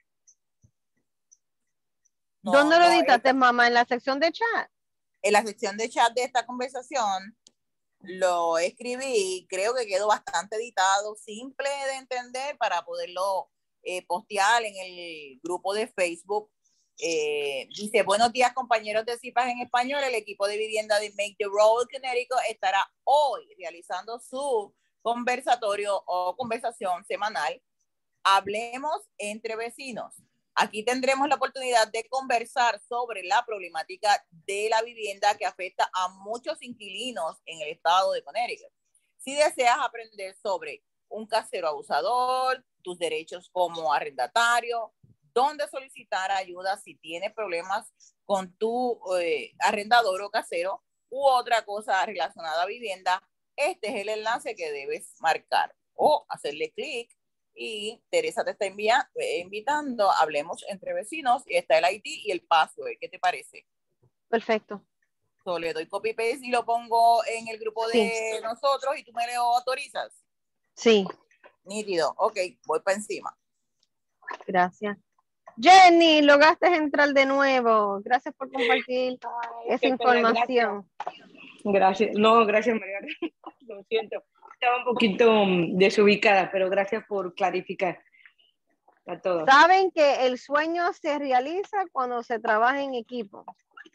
S1: No, ¿dónde lo
S2: no,
S1: editaste,
S2: esta,
S1: mamá? ¿En la sección de chat?
S2: En la sección de chat de esta conversación lo escribí, creo que quedó bastante editado, simple de entender para poderlo eh, postear en el grupo de Facebook. Eh, dice, buenos días compañeros de CIPAS en español, el equipo de vivienda de Make the Road Connecticut estará hoy realizando su conversatorio o conversación semanal. Hablemos entre vecinos. Aquí tendremos la oportunidad de conversar sobre la problemática de la vivienda que afecta a muchos inquilinos en el estado de Connecticut. Si deseas aprender sobre un casero abusador, tus derechos como arrendatario, dónde solicitar ayuda si tienes problemas con tu eh, arrendador o casero u otra cosa relacionada a vivienda, este es el enlace que debes marcar o hacerle clic. Y Teresa te está envia, eh, invitando, hablemos entre vecinos, y está el I D y el password. ¿Qué te parece?
S1: Perfecto.
S2: So, le doy copy paste y lo pongo en el grupo de sí. nosotros y tú me lo autorizas.
S1: Sí.
S2: Nítido. Ok, voy para encima.
S1: Gracias. Jenny, lograste entrar de nuevo. Gracias por compartir Ay, esa información.
S3: Gracias. gracias. No, gracias, María. Lo siento. Estaba un poquito desubicada, pero gracias por clarificar a todos.
S1: Saben que el sueño se realiza cuando se trabaja en equipo.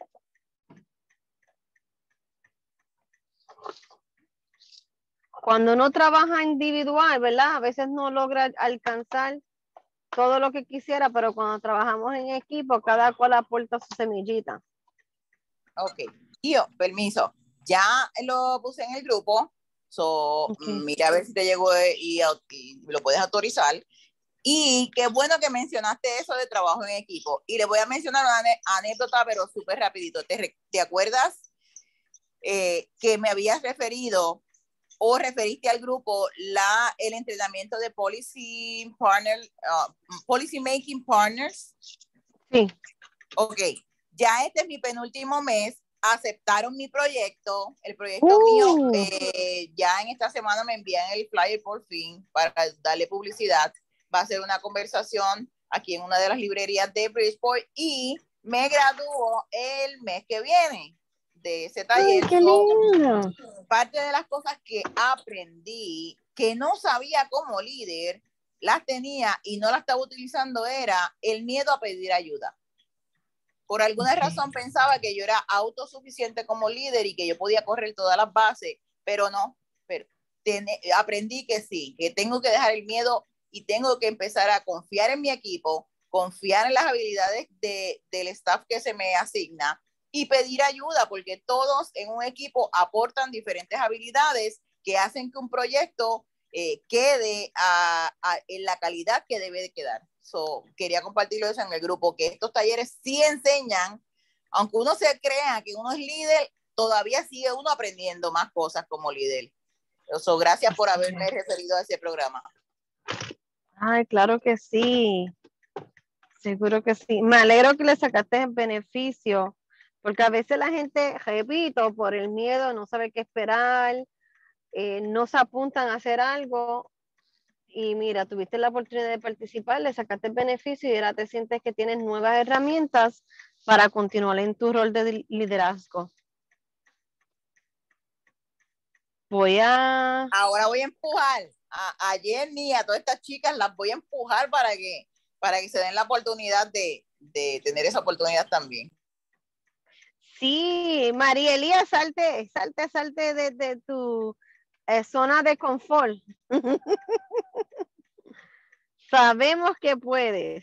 S1: Cuando uno trabaja individual, ¿verdad? A veces no logra alcanzar todo lo que quisiera, pero cuando trabajamos en equipo, cada cual aporta su semillita.
S2: Ok. Tío, permiso. Ya lo puse en el grupo. So, okay. Mira a ver si te llegó y, y lo puedes autorizar. Y qué bueno que mencionaste eso de trabajo en equipo. Y le voy a mencionar una anécdota, pero súper rapidito. ¿Te, te acuerdas eh, que me habías referido o referiste al grupo la, el entrenamiento de Policy Partner, uh, Policy Making Partners?
S1: Sí.
S2: Ok. Ya este es mi penúltimo mes. Aceptaron mi proyecto, el proyecto
S1: uh.
S2: mío, eh, ya en esta semana me envían el flyer por fin para darle publicidad. Va a ser una conversación aquí en una de las librerías de Bridgeport y me gradúo el mes que viene de ese taller.
S1: Ay, qué lindo.
S2: Parte de las cosas que aprendí, que no sabía como líder, las tenía y no las estaba utilizando, era el miedo a pedir ayuda. Por alguna okay. razón pensaba que yo era autosuficiente como líder y que yo podía correr todas las bases, pero no, pero ten, aprendí que sí, que tengo que dejar el miedo y tengo que empezar a confiar en mi equipo, confiar en las habilidades de, del staff que se me asigna y pedir ayuda, porque todos en un equipo aportan diferentes habilidades que hacen que un proyecto eh, quede a, a, en la calidad que debe de quedar. So, quería compartirlo eso en el grupo, que estos talleres sí enseñan, aunque uno se crea que uno es líder, todavía sigue uno aprendiendo más cosas como líder. So, gracias por haberme referido a ese programa.
S1: Ay, claro que sí. Seguro que sí. Me alegro que le sacaste el beneficio, porque a veces la gente, repito, por el miedo, no sabe qué esperar, eh, no se apuntan a hacer algo. Y mira, tuviste la oportunidad de participar, le sacaste el beneficio y ahora te sientes que tienes nuevas herramientas para continuar en tu rol de liderazgo. Voy a...
S2: Ahora voy a empujar a, a Jenny, a todas estas chicas, las voy a empujar para que, para que se den la oportunidad de, de tener esa oportunidad también.
S1: Sí, María Elías, salte, salte, salte de, de tu eh, zona de confort. Sabemos que puedes.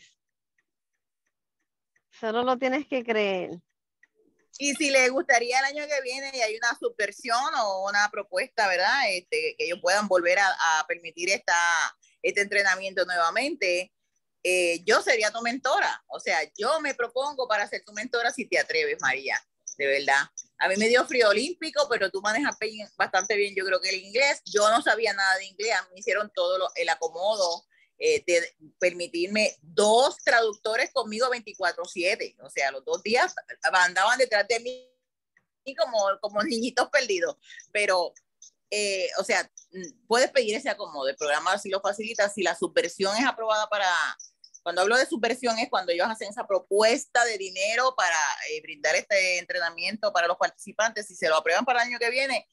S1: Solo lo tienes que creer.
S2: Y si les gustaría el año que viene y hay una subversión o una propuesta, ¿verdad? Este, que ellos puedan volver a, a permitir esta, este entrenamiento nuevamente, eh, yo sería tu mentora. O sea, yo me propongo para ser tu mentora si te atreves, María, de verdad. A mí me dio frío olímpico, pero tú manejas bastante bien, yo creo que el inglés. Yo no sabía nada de inglés, me hicieron todo lo, el acomodo. Eh, de permitirme dos traductores conmigo veinticuatro siete, o sea, los dos días andaban detrás de mí como, como niñitos perdidos, pero, eh, o sea, puedes pedir ese acomodo, el programa así lo facilita, si la subversión es aprobada para, cuando hablo de subversión es cuando ellos hacen esa propuesta de dinero para eh, brindar este entrenamiento para los participantes, si se lo aprueban para el año que viene,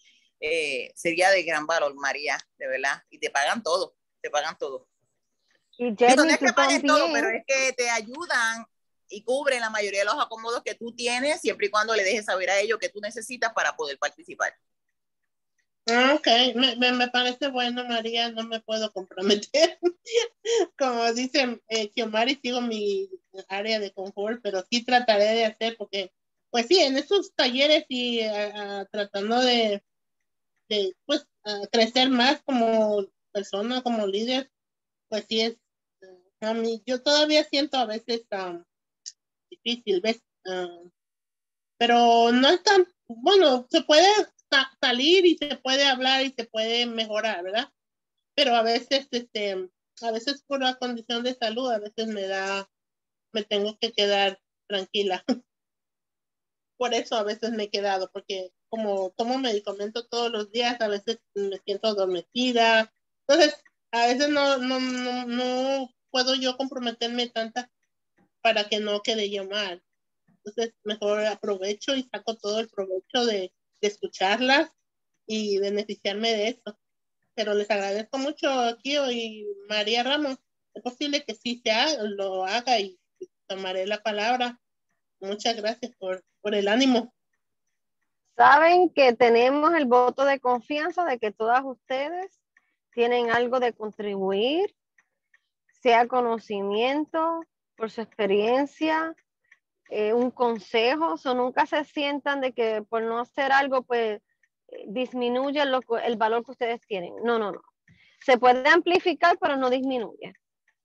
S2: eh, sería de gran valor, María, de verdad. Y te pagan todo, te pagan todo.
S1: Y Jenny,
S2: Digo, no es
S1: tú
S2: que paguen
S1: también.
S2: todo, pero es que te ayudan y cubren la mayoría de los acomodos que tú tienes, siempre y cuando le dejes saber a ellos que tú necesitas para poder participar.
S4: Ok, me, me, me parece bueno, María, no me puedo comprometer. Como dice eh, Xiomari, sigo mi área de confort, pero sí trataré de hacer, porque, pues sí, en esos talleres y a, a, tratando de, de pues, a crecer más como persona, como líder, pues sí es, uh, a mí, yo todavía siento a veces um, difícil, ¿ves? Uh, pero no es tan, bueno, se puede sa salir y se puede hablar y se puede mejorar, ¿verdad? Pero a veces, este, a veces por la condición de salud, a veces me da, me tengo que quedar tranquila. Por eso a veces me he quedado, porque como tomo medicamento todos los días, a veces me siento adormecida. Entonces, a veces no, no, no, no puedo yo comprometerme tanta para que no quede yo mal. Entonces, mejor aprovecho y saco todo el provecho de, de escucharlas y beneficiarme de eso. Pero les agradezco mucho aquí y María Ramos. Es posible que sí se haga, lo haga y tomaré la palabra. Muchas gracias por, por el ánimo.
S1: Saben que tenemos el voto de confianza de que todas ustedes tienen algo de contribuir, sea conocimiento, por su experiencia, eh, un consejo, o nunca se sientan de que por no hacer algo, pues eh, disminuye lo, el valor que ustedes tienen. No, no, no. Se puede amplificar, pero no disminuye.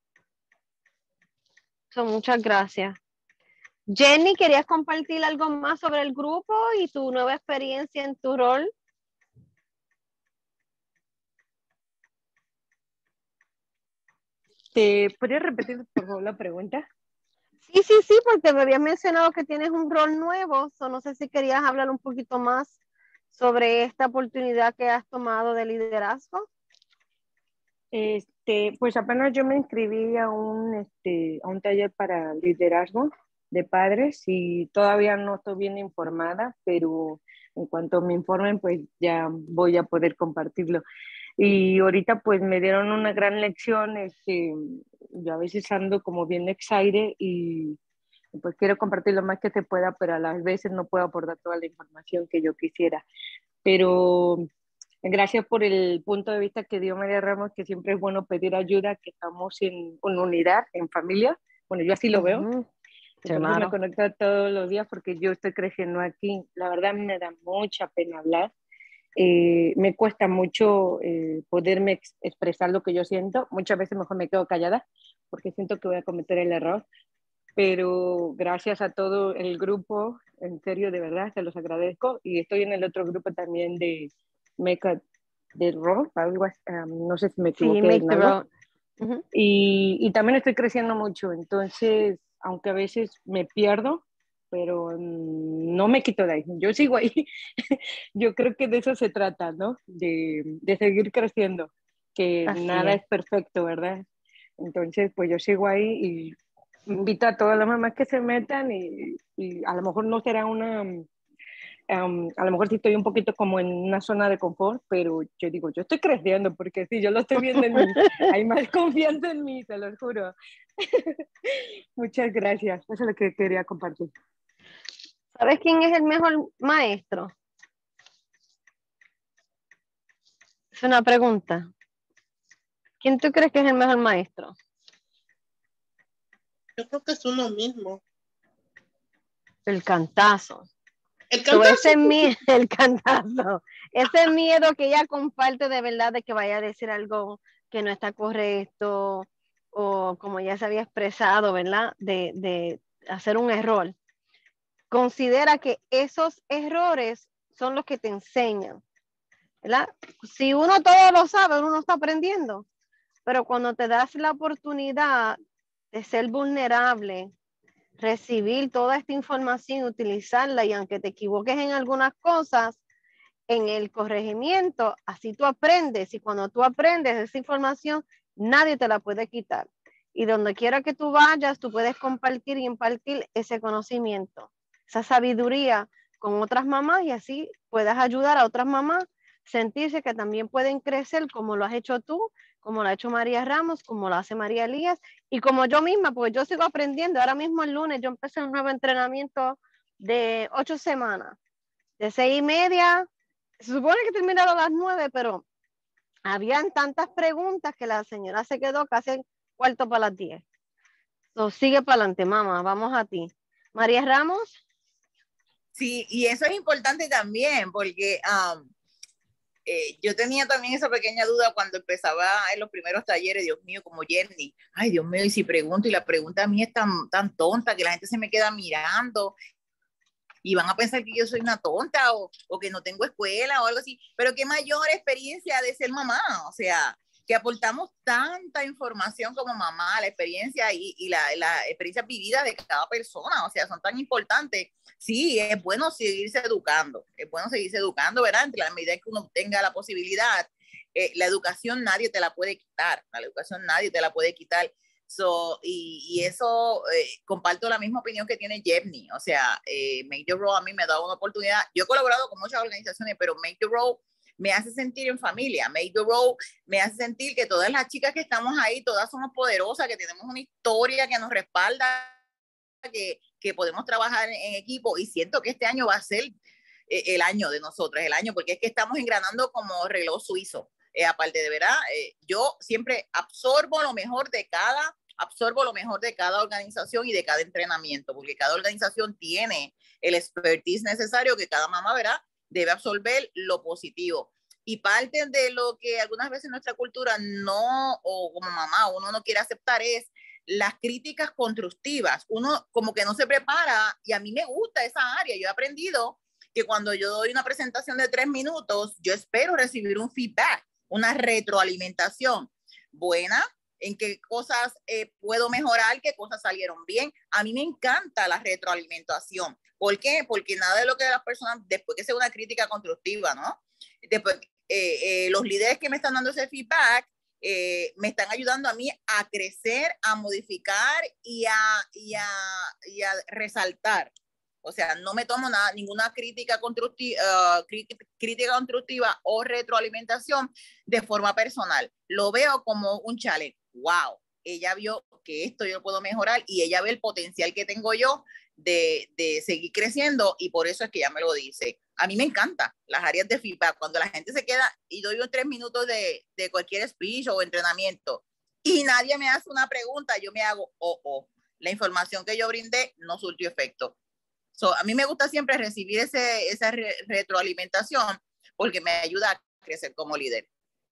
S1: So, muchas gracias. Jenny, ¿querías compartir algo más sobre el grupo y tu nueva experiencia en tu rol?
S3: ¿Te podrías repetir, por favor, la pregunta?
S1: Sí, sí, sí, porque me habías mencionado que tienes un rol nuevo. So, no sé si querías hablar un poquito más sobre esta oportunidad que has tomado de liderazgo.
S3: Este, pues apenas yo me inscribí a un, este, a un taller para liderazgo de padres y todavía no estoy bien informada, pero en cuanto me informen, pues ya voy a poder compartirlo. Y ahorita pues me dieron una gran lección, este, yo a veces ando como bien excited y pues quiero compartir lo más que se pueda, pero a las veces no puedo aportar toda la información que yo quisiera. Pero gracias por el punto de vista que dio María Ramos, que siempre es bueno pedir ayuda, que estamos en, en unidad, en familia. Bueno, yo así lo veo. Uh-huh. Sí, por claro. Eso me conecto todos los días porque yo estoy creciendo aquí. La verdad me da mucha pena hablar. Eh, me cuesta mucho eh, poderme ex expresar lo que yo siento. Muchas veces mejor me quedo callada porque siento que voy a cometer el error. Pero gracias a todo el grupo, en serio, de verdad, se los agradezco. Y estoy en el otro grupo también de Make the Road, algo así, um, no sé si me equivoqué.
S1: Sí, Make the Road.
S3: Uh-huh. y, y también estoy creciendo mucho, entonces, aunque a veces me pierdo, pero um, no me quito de ahí, yo sigo ahí. Yo creo que de eso se trata, ¿no? De, de seguir creciendo, que así nada es. es perfecto, ¿verdad? Entonces, pues yo sigo ahí y invito a todas las mamás que se metan y, y a lo mejor no será una... Um, a lo mejor sí estoy un poquito como en una zona de confort, pero yo digo, yo estoy creciendo porque sí, yo lo estoy viendo en mí, hay más confianza en mí, te lo juro. Muchas gracias, eso es lo que quería compartir.
S1: ¿Sabes quién es el mejor maestro? Es una pregunta. ¿Quién tú crees que es el mejor maestro?
S4: Yo creo que es uno mismo.
S1: El cantazo.
S4: El cantazo.
S1: So, ese miedo, el cantazo. Ese miedo que ella comparte de verdad de que vaya a decir algo que no está correcto o como ya se había expresado, ¿verdad? De, de hacer un error. Considera que esos errores son los que te enseñan, ¿verdad? Si uno todo lo sabe, uno no está aprendiendo. Pero cuando te das la oportunidad de ser vulnerable, recibir toda esta información, utilizarla y aunque te equivoques en algunas cosas, en el corregimiento, así tú aprendes y cuando tú aprendes esa información, nadie te la puede quitar. Y donde quiera que tú vayas, tú puedes compartir y impartir ese conocimiento, esa sabiduría con otras mamás y así puedas ayudar a otras mamás sentirse que también pueden crecer como lo has hecho tú, como lo ha hecho María Ramos, como lo hace María Elías, y como yo misma, porque yo sigo aprendiendo. Ahora mismo el lunes yo empecé un nuevo entrenamiento de ocho semanas, de seis y media, se supone que terminaba a las nueve, pero habían tantas preguntas que la señora se quedó casi cuarto para las diez. So, sigue para adelante, mamá, vamos a ti. María Ramos.
S2: Sí, y eso es importante también, porque um, eh, yo tenía también esa pequeña duda cuando empezaba en los primeros talleres, Dios mío, como Jenny, ay Dios mío, y si pregunto, y la pregunta a mí es tan, tan tonta que la gente se me queda mirando, y van a pensar que yo soy una tonta, o, o que no tengo escuela, o algo así, pero qué mayor experiencia de ser mamá, o sea, que aportamos tanta información como mamá, la experiencia y, y la, la experiencia vivida de cada persona, o sea, son tan importantes. Sí, es bueno seguirse educando, es bueno seguirse educando, ¿verdad? En la medida que uno tenga la posibilidad, eh, la educación nadie te la puede quitar, la educación nadie te la puede quitar. So, y, y eso, eh, comparto la misma opinión que tiene Jeffney, o sea, eh, Make the Road a mí me da una oportunidad, yo he colaborado con muchas organizaciones, pero Make the Road me hace sentir en familia. Make the Road me hace sentir que todas las chicas que estamos ahí, todas somos poderosas, que tenemos una historia que nos respalda, que, que podemos trabajar en, en equipo, y siento que este año va a ser eh, el año de nosotros, el año, porque es que estamos engranando como reloj suizo. Eh, aparte de verdad, eh, yo siempre absorbo lo mejor de cada, absorbo lo mejor de cada organización y de cada entrenamiento, porque cada organización tiene el expertise necesario que cada mamá, ¿verdad?, debe absorber lo positivo. Y parte de lo que algunas veces nuestra cultura no, o como mamá, uno no quiere aceptar es las críticas constructivas. Uno como que no se prepara, y a mí me gusta esa área. Yo he aprendido que cuando yo doy una presentación de tres minutos, yo espero recibir un feedback, una retroalimentación buena, en qué cosas eh, puedo mejorar, qué cosas salieron bien. A mí me encanta la retroalimentación. ¿Por qué? Porque nada de lo que las personas, después que sea una crítica constructiva, ¿no? Después, eh, eh, los líderes que me están dando ese feedback eh, me están ayudando a mí a crecer, a modificar y a, y a, y a resaltar. O sea, no me tomo nada, ninguna crítica constructiva, uh, crítica constructiva o retroalimentación de forma personal. Lo veo como un challenge. Wow, ella vio que esto yo puedo mejorar, y ella ve el potencial que tengo yo de, de seguir creciendo, y por eso es que ella me lo dice. A mí me encanta las áreas de feedback, cuando la gente se queda y doy un tres minutos de, de cualquier speech o entrenamiento y nadie me hace una pregunta, yo me hago, oh, oh, la información que yo brindé no surtió efecto. So, a mí me gusta siempre recibir ese, esa re retroalimentación, porque me ayuda a crecer como líder.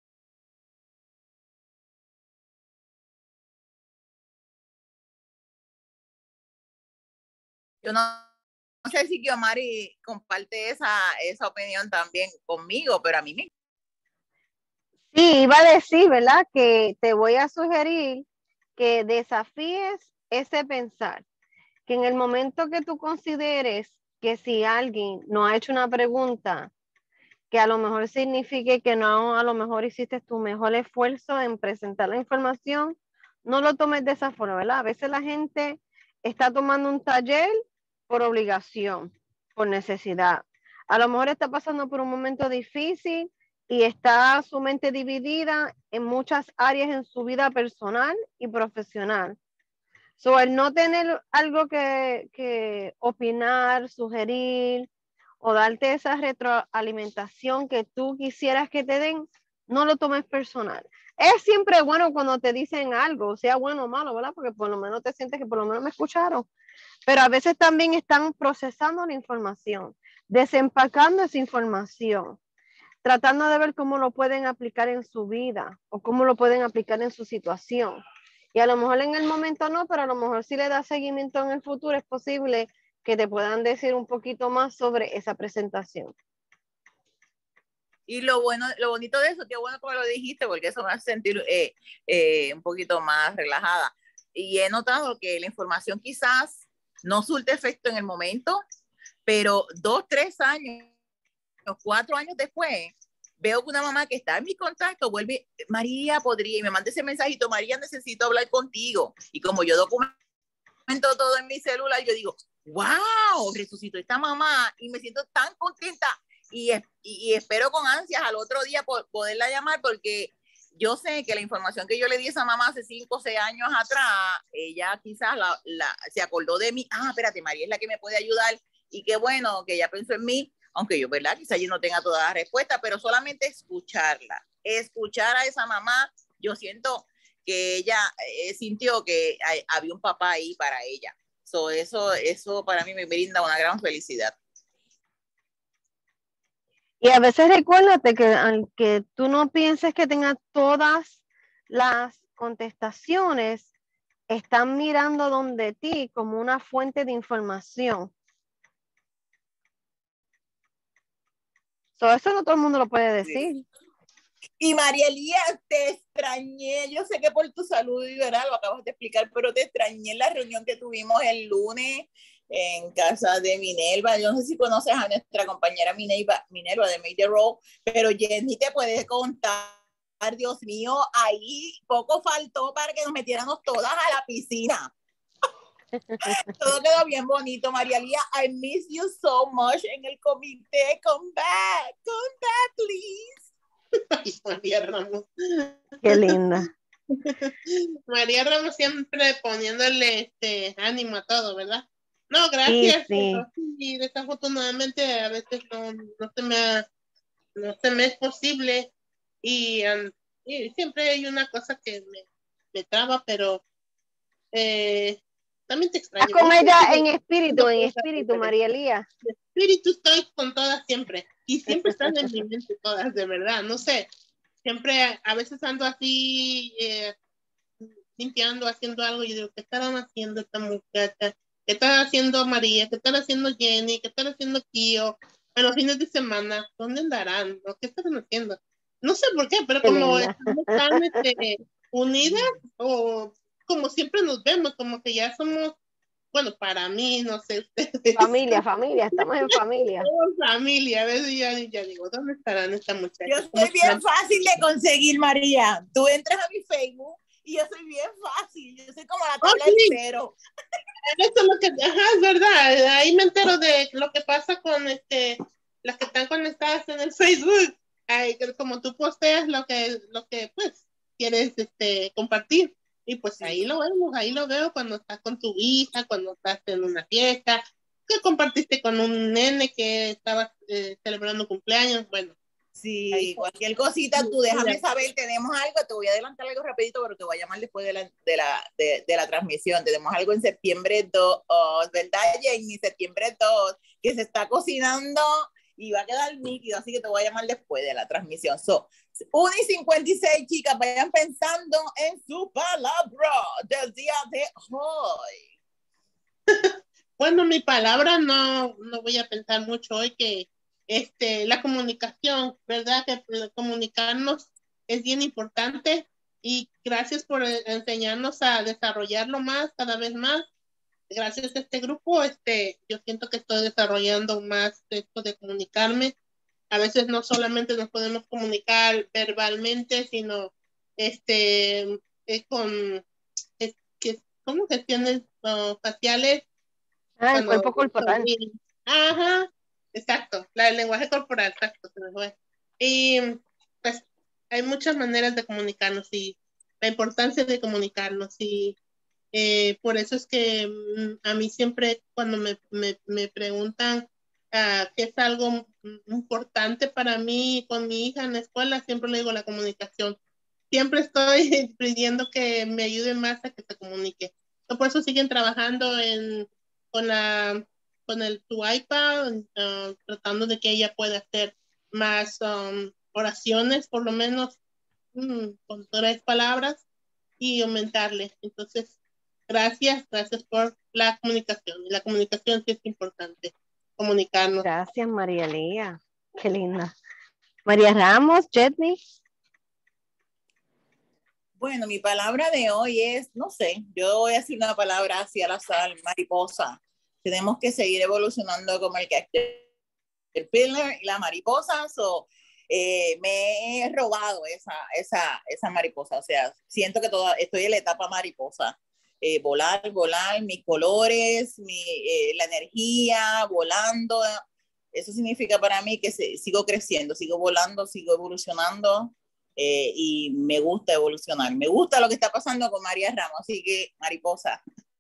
S2: Yo no, no sé si Kiomari comparte esa, esa opinión también conmigo, pero a mí me...
S1: Sí, iba a decir, ¿verdad?, que te voy a sugerir que desafíes ese pensar, que en el momento que tú consideres que si alguien no ha hecho una pregunta, que a lo mejor signifique que no, a lo mejor hiciste tu mejor esfuerzo en presentar la información, no lo tomes de esa forma, ¿verdad? A veces la gente está tomando un taller por obligación, por necesidad. A lo mejor está pasando por un momento difícil y está su mente dividida en muchas áreas en su vida personal y profesional. So, el no tener algo que, que opinar, sugerir o darte esa retroalimentación que tú quisieras que te den, no lo tomes personal. Es siempre bueno cuando te dicen algo, sea bueno o malo, ¿verdad? Porque por lo menos te sientes que por lo menos me escucharon. Pero a veces también están procesando la información, desempacando esa información, tratando de ver cómo lo pueden aplicar en su vida o cómo lo pueden aplicar en su situación. Y a lo mejor en el momento no, pero a lo mejor si le das seguimiento en el futuro, es posible que te puedan decir un poquito más sobre esa presentación.
S2: Y lo bueno, lo bonito de eso, qué bueno que me lo dijiste, porque eso me hace sentir eh, eh, un poquito más relajada. Y he notado que la información quizás no surte efecto en el momento, pero dos, tres años, cuatro años después, veo que una mamá que está en mi contacto vuelve, María, podría, y me manda ese mensajito, María, necesito hablar contigo. Y como yo documento todo en mi celular, yo digo, wow, resucitó esta mamá, y me siento tan contenta. y, y, y espero con ansias al otro día por, poderla llamar, porque yo sé que la información que yo le di a esa mamá hace cinco o seis años atrás, ella quizás la, la, se acordó de mí. Ah, espérate, María es la que me puede ayudar, y qué bueno que ella pensó en mí, aunque yo, ¿verdad? Quizás yo no tenga todas las respuestas, pero solamente escucharla, escuchar a esa mamá. Yo siento que ella eh, sintió que hay, había un papá ahí para ella. So, eso, eso para mí me brinda una gran felicidad.
S1: Y a veces recuérdate que aunque tú no pienses que tengas todas las contestaciones, están mirando donde ti como una fuente de información. So, eso no todo el mundo lo puede decir.
S2: Sí. Y María Elías, te extrañé. Yo sé que por tu salud, ¿verdad? Lo acabas de explicar, pero te extrañé en la reunión que tuvimos el lunes en casa de Minerva. Yo no sé si conoces a nuestra compañera Minerva, Minerva de Make the Roll, pero Jenny te puede contar. Dios mío, ahí poco faltó para que nos metiéramos todas a la piscina. Todo quedó bien bonito, María Elías. I miss you so much en el comité. Come back, come back, please.
S4: Ay, María Ramos.
S1: Qué linda.
S4: María Ramos siempre poniéndole este ánimo a todo, ¿verdad? No, gracias.
S1: Sí, sí.
S4: Pero, sí, desafortunadamente a veces no, no se me ha, no se me es posible, y, um, y siempre hay una cosa que me, me traba, pero eh, también te extraño.
S1: Estás con
S4: mucho.
S1: ella en espíritu, en espíritu, María Elías.
S4: En espíritu estoy con todas siempre, y siempre están en mi mente todas, de verdad, no sé, siempre a veces ando así eh, limpiando, haciendo algo, y digo, ¿qué estarán haciendo esta muchacha? ¿Qué está haciendo María? ¿Qué está haciendo Jenny? ¿Qué está haciendo Kio? En los fines de semana, ¿dónde andarán? ¿No? ¿Qué están haciendo? No sé por qué, pero
S1: Qué
S4: como
S1: linda.
S4: estamos tan este, unidas, o como siempre nos vemos, como que ya somos, bueno, para mí, no sé ustedes.
S1: Familia, familia, estamos en familia.
S4: Somos familia, a veces ya, ya digo, ¿dónde estarán esta muchacha?
S2: Yo estoy bien fácil de conseguir, María. Tú entras a mi Facebook y yo soy bien fácil. Yo soy como la tabla
S4: oh, sí.
S2: del cero.
S4: Eso es lo que, ajá, es verdad. Ahí me entero de lo que pasa con este, las que están conectadas en el Facebook. Ay, como tú posteas lo que, lo que pues quieres este, compartir. Y pues ahí lo vemos, ahí lo veo cuando estás con tu hija, cuando estás en una fiesta, que compartiste con un nene que estaba eh, celebrando cumpleaños. Bueno.
S2: Sí,
S4: ahí,
S2: cualquier cosita, tú déjame saber, tenemos algo, te voy a adelantar algo rapidito, pero te voy a llamar después de la, de la, de, de la transmisión. Tenemos algo en septiembre dos, ¿verdad, Jenny? Septiembre dos, que se está cocinando y va a quedar nítido, así que te voy a llamar después de la transmisión. So, una y cincuenta y seis, chicas, vayan pensando en su palabra del día de hoy.
S4: Bueno, mi palabra no, no voy a pensar mucho hoy, que Este, la comunicación, ¿verdad? Que comunicarnos es bien importante, y gracias por enseñarnos a desarrollarlo más, cada vez más. Gracias a este grupo, este, yo siento que estoy desarrollando más esto de comunicarme. A veces no solamente nos podemos comunicar verbalmente, sino este, eh, con es, que, ¿cómo gestiones uh, faciales?
S1: Ah, el cuerpo corporal.
S4: Ajá. Exacto, la, el lenguaje corporal, exacto, se me fue. Y pues hay muchas maneras de comunicarnos, y la importancia de comunicarnos, y eh, por eso es que mm, a mí siempre cuando me, me, me preguntan uh, qué es algo importante para mí con mi hija en la escuela, siempre le digo la comunicación. Siempre estoy pidiendo que me ayuden más a que se comunique. So, por eso siguen trabajando en, con la con el tu iPad, uh, tratando de que ella pueda hacer más um, oraciones, por lo menos um, con tres palabras, y aumentarle. Entonces, gracias, gracias por la comunicación. Y la comunicación sí es importante, comunicarnos.
S1: Gracias, María Elías. Qué linda. María Ramos, Jetney.
S2: Bueno, mi palabra de hoy es, no sé, yo voy a decir una palabra hacia la sal, mariposa. Tenemos que seguir evolucionando como el caterpillar y la mariposa. So, eh, me he robado esa, esa, esa mariposa. O sea, siento que toda, estoy en la etapa mariposa. Eh, volar, volar, mis colores, mi, eh, la energía, volando. eso significa para mí que se, sigo creciendo, sigo volando, sigo evolucionando eh, y me gusta evolucionar. Me gusta lo que está pasando con María Ramos, así que mariposa.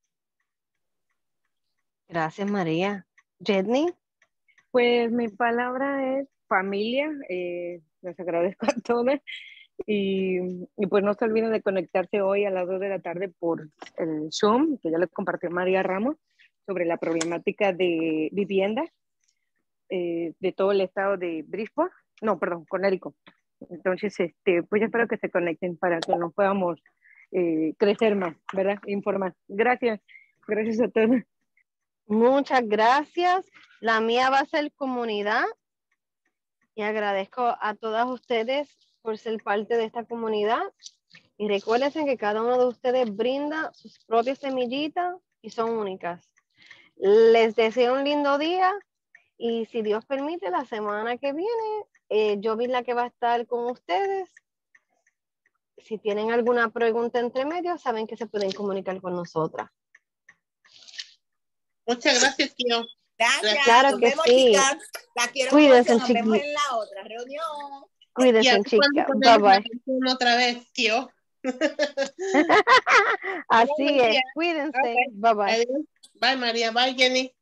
S1: Gracias, María. Jenny.
S3: Pues mi palabra es familia. Eh, les agradezco a todos. Y, y pues no se olviden de conectarse hoy a las dos de la tarde por el Zoom, que ya les compartió María Ramos, sobre la problemática de vivienda eh, de todo el estado de Bridgeport, no, perdón, Connecticut. Entonces, este, pues yo espero que se conecten para que nos podamos eh, crecer más, ¿verdad? Informar. Gracias, gracias a todos.
S1: Muchas gracias. La mía va a ser comunidad y agradezco a todas ustedes por ser parte de esta comunidad. Y recuérdense que cada uno de ustedes brinda sus propias semillitas y son únicas. Les deseo un lindo día y si Dios permite, la semana que viene, eh, yo vi la que va a estar con ustedes. Si tienen alguna pregunta entre medio, saben que se pueden comunicar con nosotras.
S4: Muchas gracias, tío.
S2: Gracias.
S1: Claro
S2: Nos
S1: que
S2: vemos,
S1: sí.
S2: chicas. La quiero
S1: Cuídense,
S2: mucho. Nos vemos
S1: chiquis.
S2: en la otra reunión.
S1: Cuídense, chicas. Bye bye.
S4: Otra vez, tío.
S1: Así es. Cuídense.
S4: Okay.
S1: Bye bye.
S4: Adiós. Bye, María. Bye, Jenny.